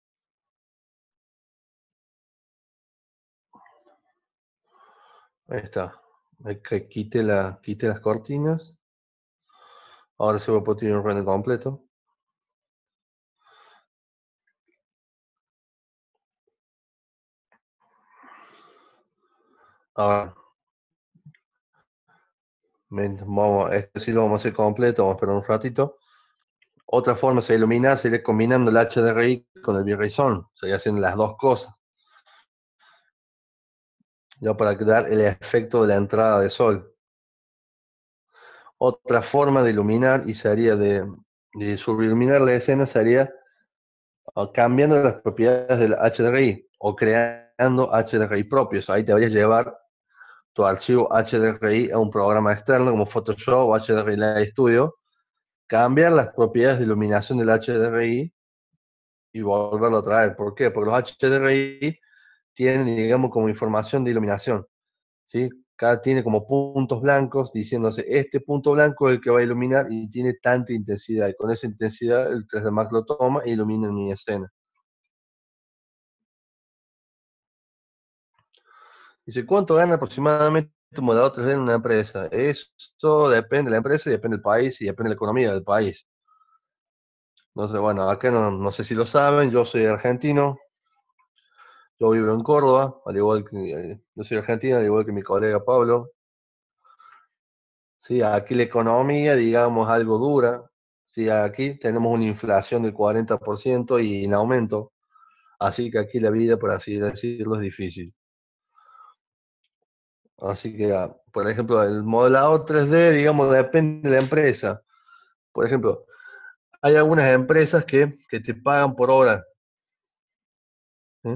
S1: Ahí está. Que quite las cortinas. Ahora se va a poder tener un render completo. Ahora, este sí lo vamos a hacer completo, vamos a esperar un ratito. Otra forma de iluminar sería combinando el HDRI con el V-Ray Zone. Sería haciendo las dos cosas. Ya para dar el efecto de la entrada de sol. Otra forma de iluminar y sería de subiluminar la escena sería cambiando las propiedades del HDRI o creando HDRI propios. Ahí te deberías llevar tu archivo HDRI a un programa externo como Photoshop o HDRI Live Studio, cambiar las propiedades de iluminación del HDRI y volverlo a traer. ¿Por qué? Porque los HDRI tienen, digamos, como información de iluminación, ¿sí? Cada tiene como puntos blancos diciéndose, este punto blanco es el que va a iluminar y tiene tanta intensidad. Y con esa intensidad el 3D Max lo toma e ilumina mi escena. Dice, ¿cuánto gana aproximadamente un modelador 3D en una empresa? Esto depende de la empresa y depende del país y depende de la economía del país. Entonces, bueno, acá no sé si lo saben, yo soy argentino, yo vivo en Córdoba, al igual que yo soy argentino, al igual que mi colega Pablo. Sí, aquí la economía, digamos, algo dura. Sí, aquí tenemos una inflación del 40% y en aumento. Así que aquí la vida, por así decirlo, es difícil. Así que, por ejemplo, el modelado 3D, digamos, depende de la empresa. Por ejemplo, Hay algunas empresas que te pagan por hora. ¿Sí?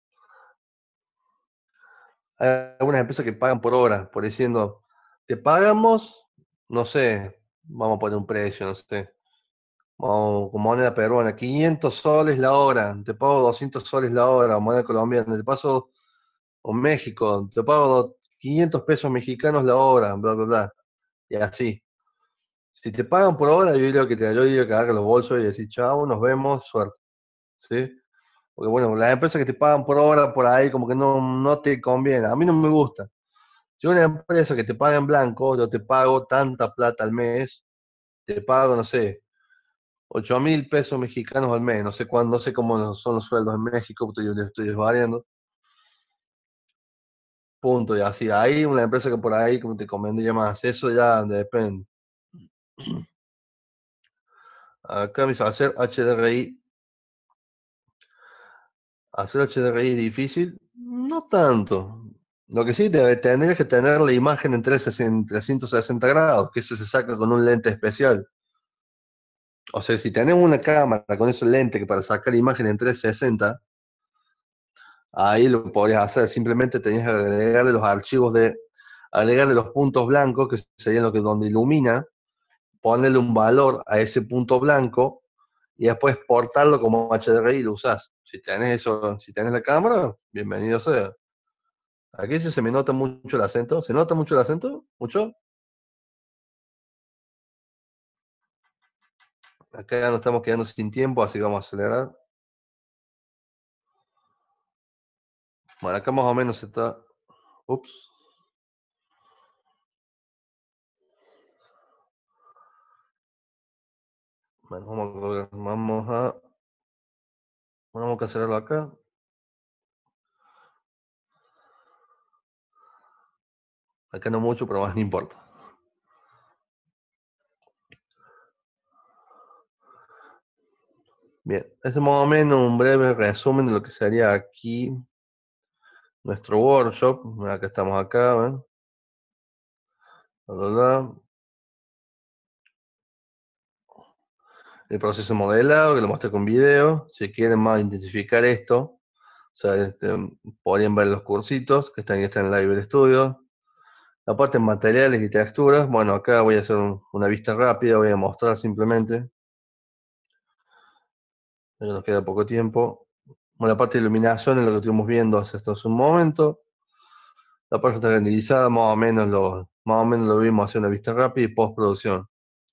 S1: Hay algunas empresas que pagan por hora, por diciendo, te pagamos, no sé, vamos a poner un precio, no sé, vamos, con moneda peruana, 500 soles la hora, te pago 200 soles la hora, moneda colombiana, te paso, o México, te pago 500 pesos mexicanos la hora, bla, bla, bla, y así. Si te pagan por hora, yo diría que agarre los bolsos y decir, chao, nos vemos, suerte, ¿sí? Porque bueno, las empresas que te pagan por hora, por ahí, como que no te conviene, a mí no me gusta. Si una empresa que te paga en blanco, yo te pago tanta plata al mes, te pago, no sé, 8.000 pesos mexicanos al mes, no sé cuándo, no sé cómo son los sueldos en México, estoy variando, punto, y así, hay una empresa que por ahí como te convendría más, eso ya depende. Acá me dice hacer HDRI es difícil, no tanto. Lo que sí debe tener es que tener la imagen en 360 grados, que eso se saca con un lente especial. O sea, si tenemos una cámara con ese lente que para sacar imagen en 360, ahí lo podrías hacer. Simplemente tenías que agregarle los puntos blancos, que serían lo que donde ilumina, ponerle un valor a ese punto blanco y después exportarlo como HDRI y lo usás. Si tenés eso, si tenés la cámara, bienvenido sea. Aquí sí se me nota mucho el acento. ¿Se nota mucho el acento? ¿Mucho? Acá ya nos estamos quedando sin tiempo, así que vamos a acelerar. Bueno, acá más o menos está. Ups. Bueno, vamos a cancelarlo acá. Acá no mucho, pero más no importa. Bien, este es más o menos un breve resumen de lo que sería aquí nuestro workshop. Acá estamos acá, ¿ven? Bla, bla, bla. El proceso de modelado, que lo mostré con video. Si quieren más intensificar esto, o sea, podrían ver los cursitos que están en Live Studio. La parte de materiales y texturas, bueno, acá voy a hacer una vista rápida, voy a mostrar simplemente, ya que nos queda poco tiempo. Bueno, la parte de iluminación es lo que estuvimos viendo hace un momento. La parte está renderizada, más o menos lo vimos hacer una vista rápida y postproducción.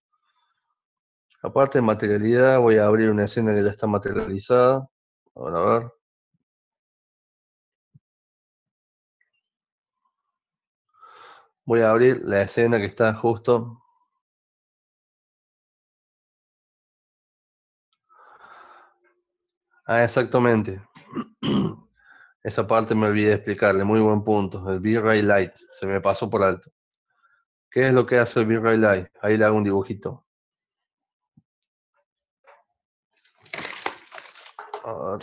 S1: La parte de materialidad, voy a abrir una escena que ya está materializada. Ahora a ver. Voy a abrir la escena que está justo. Ah, exactamente. Esa parte me olvidé de explicarle, muy buen punto. El V-Ray Light, se me pasó por alto. ¿Qué es lo que hace el V-Ray Light? Ahí le hago un dibujito. A ver,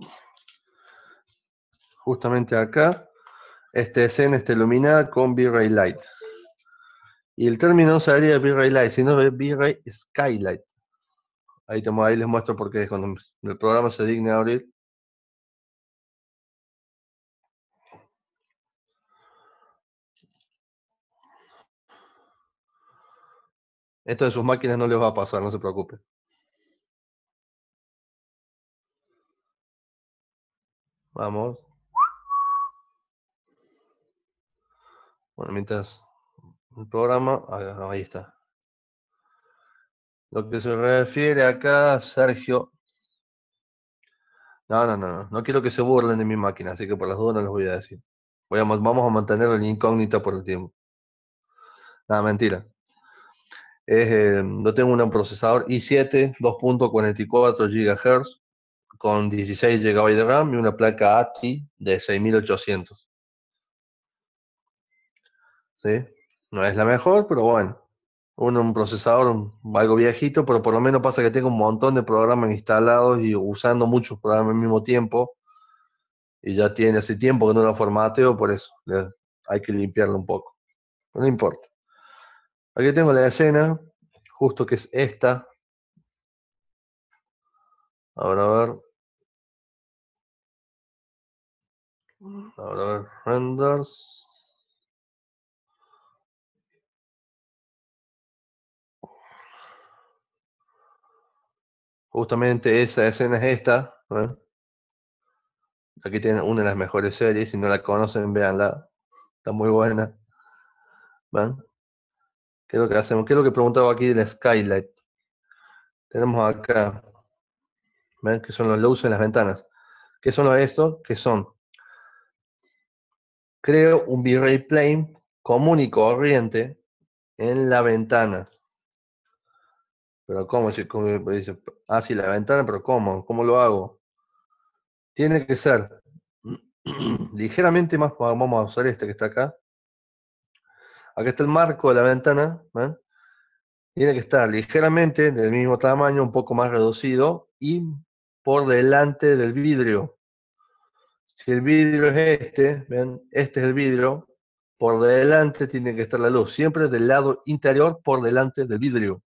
S1: justamente acá, esta escena está iluminada con V-Ray Light. Y el término no sería V-Ray Light, sino V-Ray Skylight. Ahí les muestro por qué cuando el programa se digne a abrir. Esto de sus máquinas no les va a pasar, no se preocupe. Vamos. Bueno, mientras el programa, ahí está. Lo que se refiere acá, Sergio. No quiero que se burlen de mi máquina, así que por las dudas no les voy a decir. Vamos a mantenerlo en incógnita por el tiempo. Nada, mentira. Yo tengo un procesador i7 2.44 GHz con 16 GB de RAM y una placa ATI de 6800. ¿Sí? No es la mejor, pero bueno. Un procesador algo viejito, pero por lo menos pasa que tengo un montón de programas instalados y usando muchos programas al mismo tiempo. Y ya tiene hace tiempo que no lo formateo, por eso hay que limpiarlo un poco. No importa. Aquí tengo la escena, justo que es esta. Ahora a ver. Ahora a ver. Renders. Justamente esa escena es esta. ¿Ven? Aquí tienen una de las mejores series. Si no la conocen, véanla. Está muy buena. ¿Ven? ¿Qué es lo que hacemos? ¿Qué es lo que preguntaba aquí del Skylight? Tenemos acá. ¿Ven? Que son los luces en las ventanas. ¿Qué son estos? Que son. Creo un V-Ray plane común y corriente en la ventana. Pero ¿cómo? Si, dice, sí, la ventana, pero ¿cómo? ¿Cómo lo hago? Tiene que ser ligeramente más, vamos a usar este que está acá. Acá está el marco de la ventana, ¿ven? Tiene que estar ligeramente del mismo tamaño, un poco más reducido y por delante del vidrio. Si el vidrio es este, ¿ven? Este es el vidrio, por delante tiene que estar la luz, siempre del lado interior por delante del vidrio.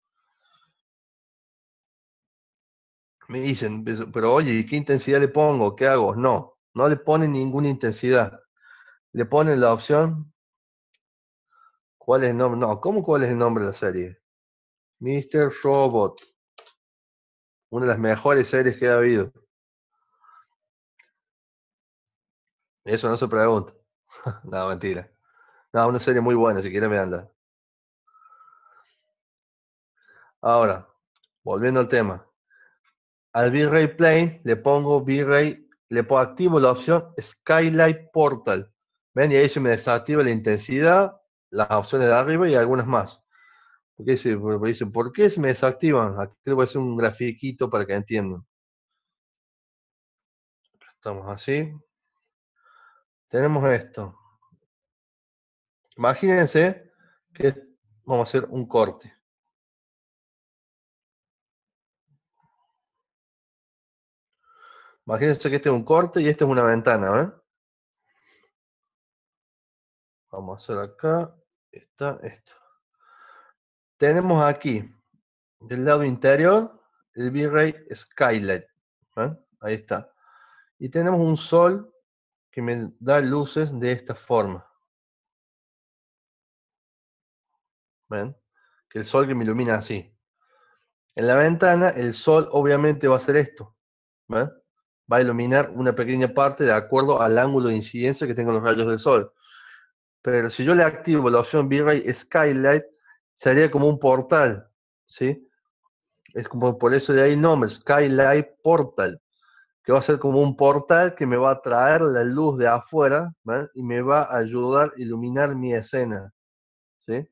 S1: Me dicen, pero oye, ¿qué intensidad le pongo? ¿Qué hago? No, no le ponen ninguna intensidad. Le ponen la opción, ¿cuál es el nombre? No, ¿cómo cuál es el nombre de la serie? Mr. Robot, una de las mejores series que ha habido. Eso no se pregunta. No, mentira. No, una serie muy buena, si quieren veanla. Ahora, volviendo al tema. Al V-Ray Plane le pongo V-Ray, le pongo activo la opción Skylight Portal. ¿Ven? Y ahí se me desactiva la intensidad, las opciones de arriba y algunas más. Porque dicen, ¿por qué se me desactivan? Aquí les voy a hacer un grafiquito para que entiendan. Estamos así. Tenemos esto. Imagínense que vamos a hacer un corte. Imagínense que este es un corte y este es una ventana, ¿ven? Vamos a hacer acá, está esto. Tenemos aquí, del lado interior, el V-Ray Skylight. ¿Ven? Ahí está. Y tenemos un sol que me da luces de esta forma. ¿Ven? Que el sol que me ilumina así. En la ventana, el sol obviamente va a hacer esto. ¿Ven? Va a iluminar una pequeña parte de acuerdo al ángulo de incidencia que tengan los rayos del sol. Pero si yo le activo la opción V-Ray Skylight, sería como un portal, ¿sí? Es como por eso de ahí el nombre, Skylight Portal, que va a ser como un portal que me va a traer la luz de afuera, ¿ven? Y me va a ayudar a iluminar mi escena, ¿sí?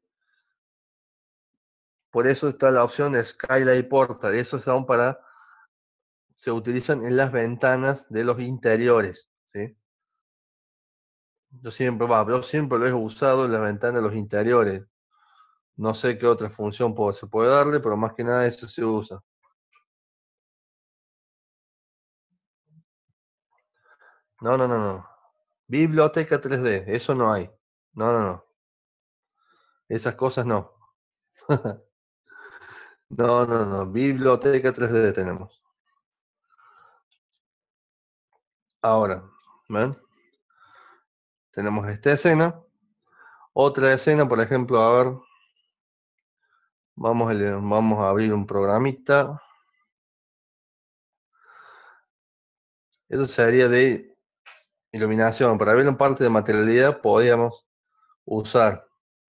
S1: Por eso está la opción de Skylight Portal, eso son para, se utilizan en las ventanas de los interiores, ¿sí? Yo siempre lo he usado en las ventanas de los interiores. No sé qué otra función se puede darle, pero más que nada eso se usa. No, no, no, no. Biblioteca 3D, eso no hay. No, no, no. Esas cosas no. No, no, no. Biblioteca 3D tenemos. Ahora, ¿ven? Tenemos esta escena. Otra escena, por ejemplo, a ver. Vamos a abrir un programita. Eso sería de iluminación. Para ver un parte de materialidad podríamos usar.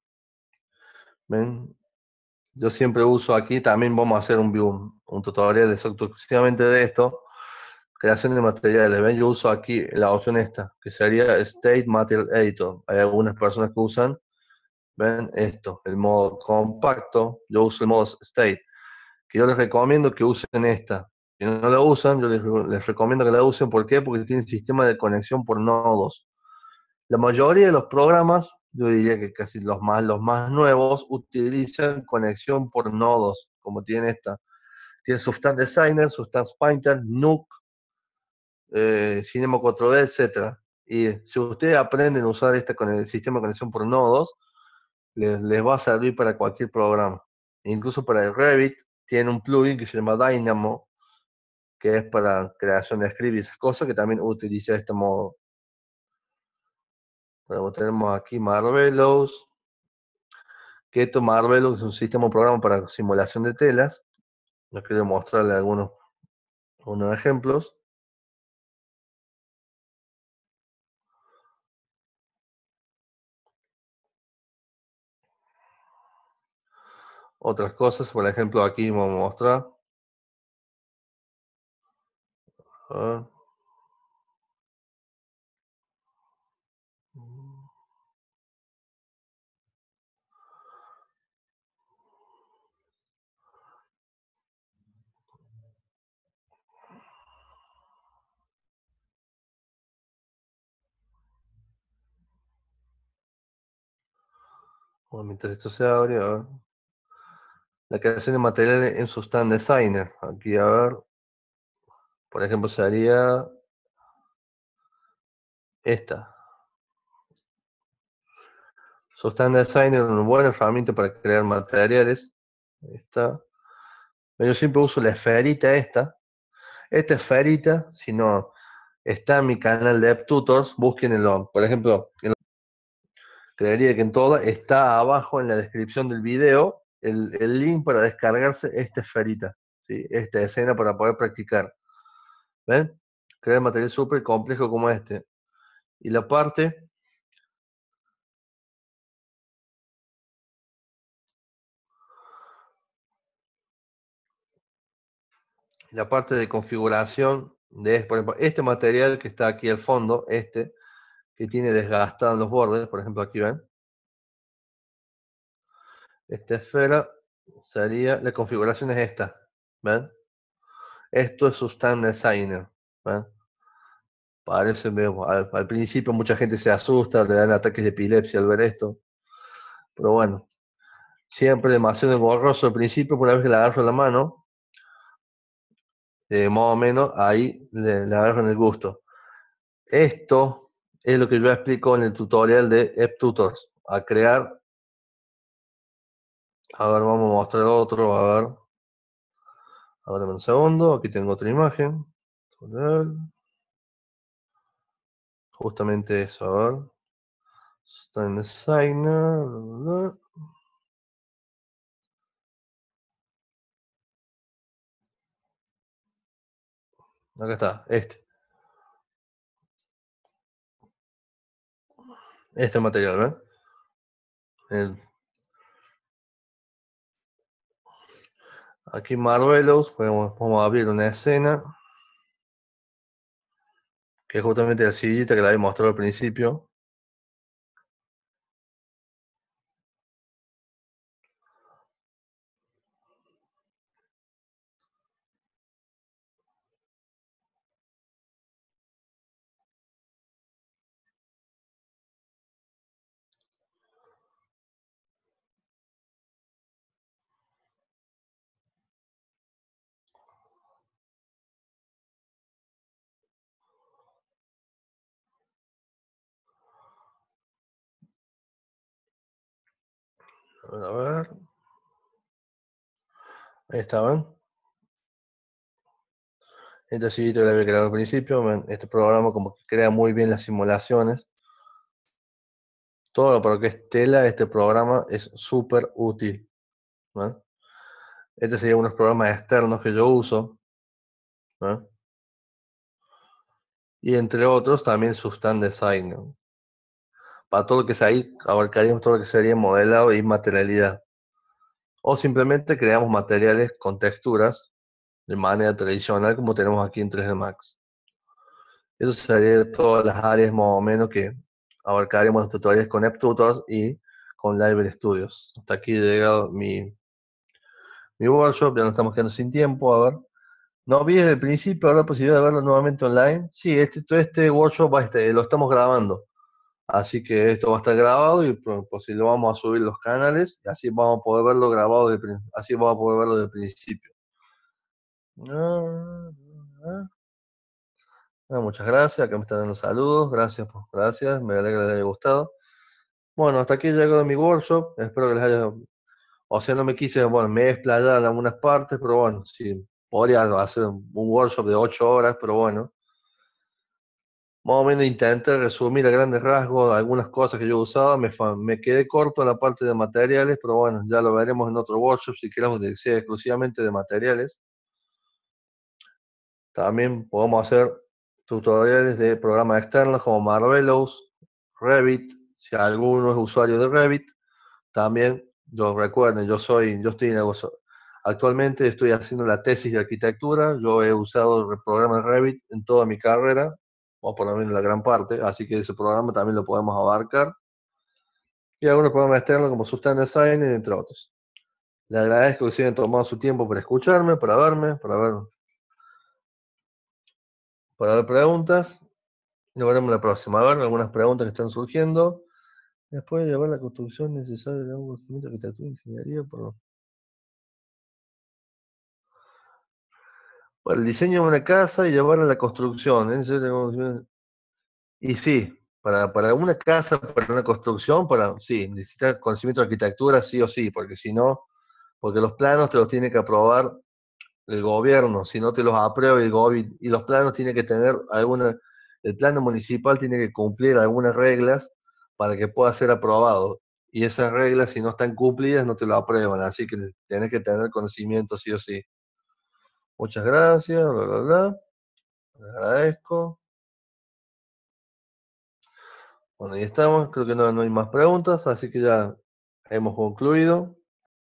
S1: ¿Ven? Yo siempre uso aquí, también vamos a hacer un tutorial exclusivamente de esto. Creación de materiales. ¿Ven? Yo uso aquí la opción esta, que sería State Material Editor. Hay algunas personas que usan, ven esto, el modo compacto. Yo uso el modo State, que yo les recomiendo que usen esta. Si no la usan, yo les recomiendo que la usen. ¿Por qué? Porque tiene sistema de conexión por nodos. La mayoría de los programas, yo diría que casi los más nuevos, utilizan conexión por nodos, como tiene esta. Tiene Substance Designer, Substance Painter, Nuke, Cinema 4D, etcétera. Y si ustedes aprenden a usar con el sistema de conexión por nodos, les va a servir para cualquier programa. Incluso para el Revit tiene un plugin que se llama Dynamo, que es para creación de script y esas cosas, que también utiliza este modo. Luego tenemos aquí Marvelous, que esto Marvelous es un sistema, un programa para simulación de telas. Les quiero mostrarle algunos ejemplos. Otras cosas, por ejemplo, aquí vamos a mostrar. A ver. Bueno, mientras esto se abre, a ver. La creación de materiales en Substance Designer. Aquí, a ver, por ejemplo, sería esta. Substance Designer es una buena herramienta para crear materiales. Ahí está. Yo siempre uso la esferita esta. Esta esferita, si no, está en mi canal de AppTutors. Búsquenlo. Por ejemplo, creería que en todas está abajo en la descripción del video el link para descargarse esta esferita. ¿Sí? Esta escena para poder practicar. ¿Ven? Crear material súper complejo como este. Y la parte de configuración de, por ejemplo, este material que está aquí al fondo, que tiene desgastado en los bordes, por ejemplo, aquí ven, esta esfera sería, la configuración es esta, ¿ven? Esto es Substance Designer, ¿ven? Parece, al principio mucha gente se asusta, le dan ataques de epilepsia al ver esto, pero bueno, siempre demasiado engorroso al principio, una vez que le agarro la mano, más o menos ahí le agarran el gusto. Esto es lo que yo explico en el tutorial de AppTutors, a crear. A ver, vamos a mostrar otro, a ver. A ver, un segundo, aquí tengo otra imagen. Justamente eso, a ver. Está en Designer. Acá está, este material, ¿ven? Aquí Marvelous, vamos a abrir una escena, que es justamente la sillita que la había mostrado al principio. A ver, ahí está, ¿ven? Esta sillita que la había creado al principio, ¿ven? Este programa como que crea muy bien las simulaciones. Todo para lo que es tela, este programa es súper útil, ¿no? Este sería unos programas externos que yo uso, ¿no? Y entre otros también Substance Designer. Para todo lo que sea ahí, abarcaríamos todo lo que sería modelado y materialidad. O simplemente creamos materiales con texturas de manera tradicional como tenemos aquí en 3D Max. Eso sería todas las áreas más o menos que abarcaremos los tutoriales con AppTutors y con Library Studios. Hasta aquí he llegado mi workshop, ya nos estamos quedando sin tiempo, a ver. No vi desde el principio, ahora la posibilidad de verlo nuevamente online. Sí, todo este workshop lo estamos grabando. Así que esto va a estar grabado y pues, si lo vamos a subir los canales, y así vamos a poder verlo grabado, así vamos a poder verlo desde el principio. Ah, ah, muchas gracias, acá me están dando saludos, gracias, gracias, me alegra que les haya gustado. Bueno, hasta aquí llegó mi workshop, espero que les haya, o sea, no me quise, bueno, me he explayado en algunas partes, pero bueno, sí, podría hacer un workshop de 8 horas, pero bueno, más o menos intenté resumir a grandes rasgos algunas cosas que yo usaba. Me quedé corto en la parte de materiales, pero bueno, ya lo veremos en otro workshop si queremos que sea exclusivamente de materiales. También podemos hacer tutoriales de programas externos como Marvelous, Revit, si alguno es usuario de Revit. También, recuerden, actualmente estoy haciendo la tesis de arquitectura. Yo he usado el programa Revit en toda mi carrera, o por lo menos la gran parte, así que ese programa también lo podemos abarcar. Y algunos programas externos como Substance Design, entre otros. Les agradezco que se hayan tomado su tiempo para escucharme, para verme, para ver preguntas. Nos veremos la próxima. A ver, algunas preguntas que están surgiendo. Después de llevar la construcción necesaria de un conocimiento de arquitectura e ingeniería para el diseño de una casa y llevarla a la construcción. Y sí, para una casa, para una construcción, sí, necesitas conocimiento de arquitectura sí o sí, porque si no, porque los planos te los tiene que aprobar el gobierno, si no te los aprueba el gobierno, y los planos tienen que tener el plano municipal tiene que cumplir algunas reglas para que pueda ser aprobado. Y esas reglas, si no están cumplidas, no te lo aprueban, así que tienes que tener conocimiento sí o sí. Muchas gracias, bla, bla, bla. Les agradezco. Bueno, ahí estamos, creo que no hay más preguntas, así que ya hemos concluido.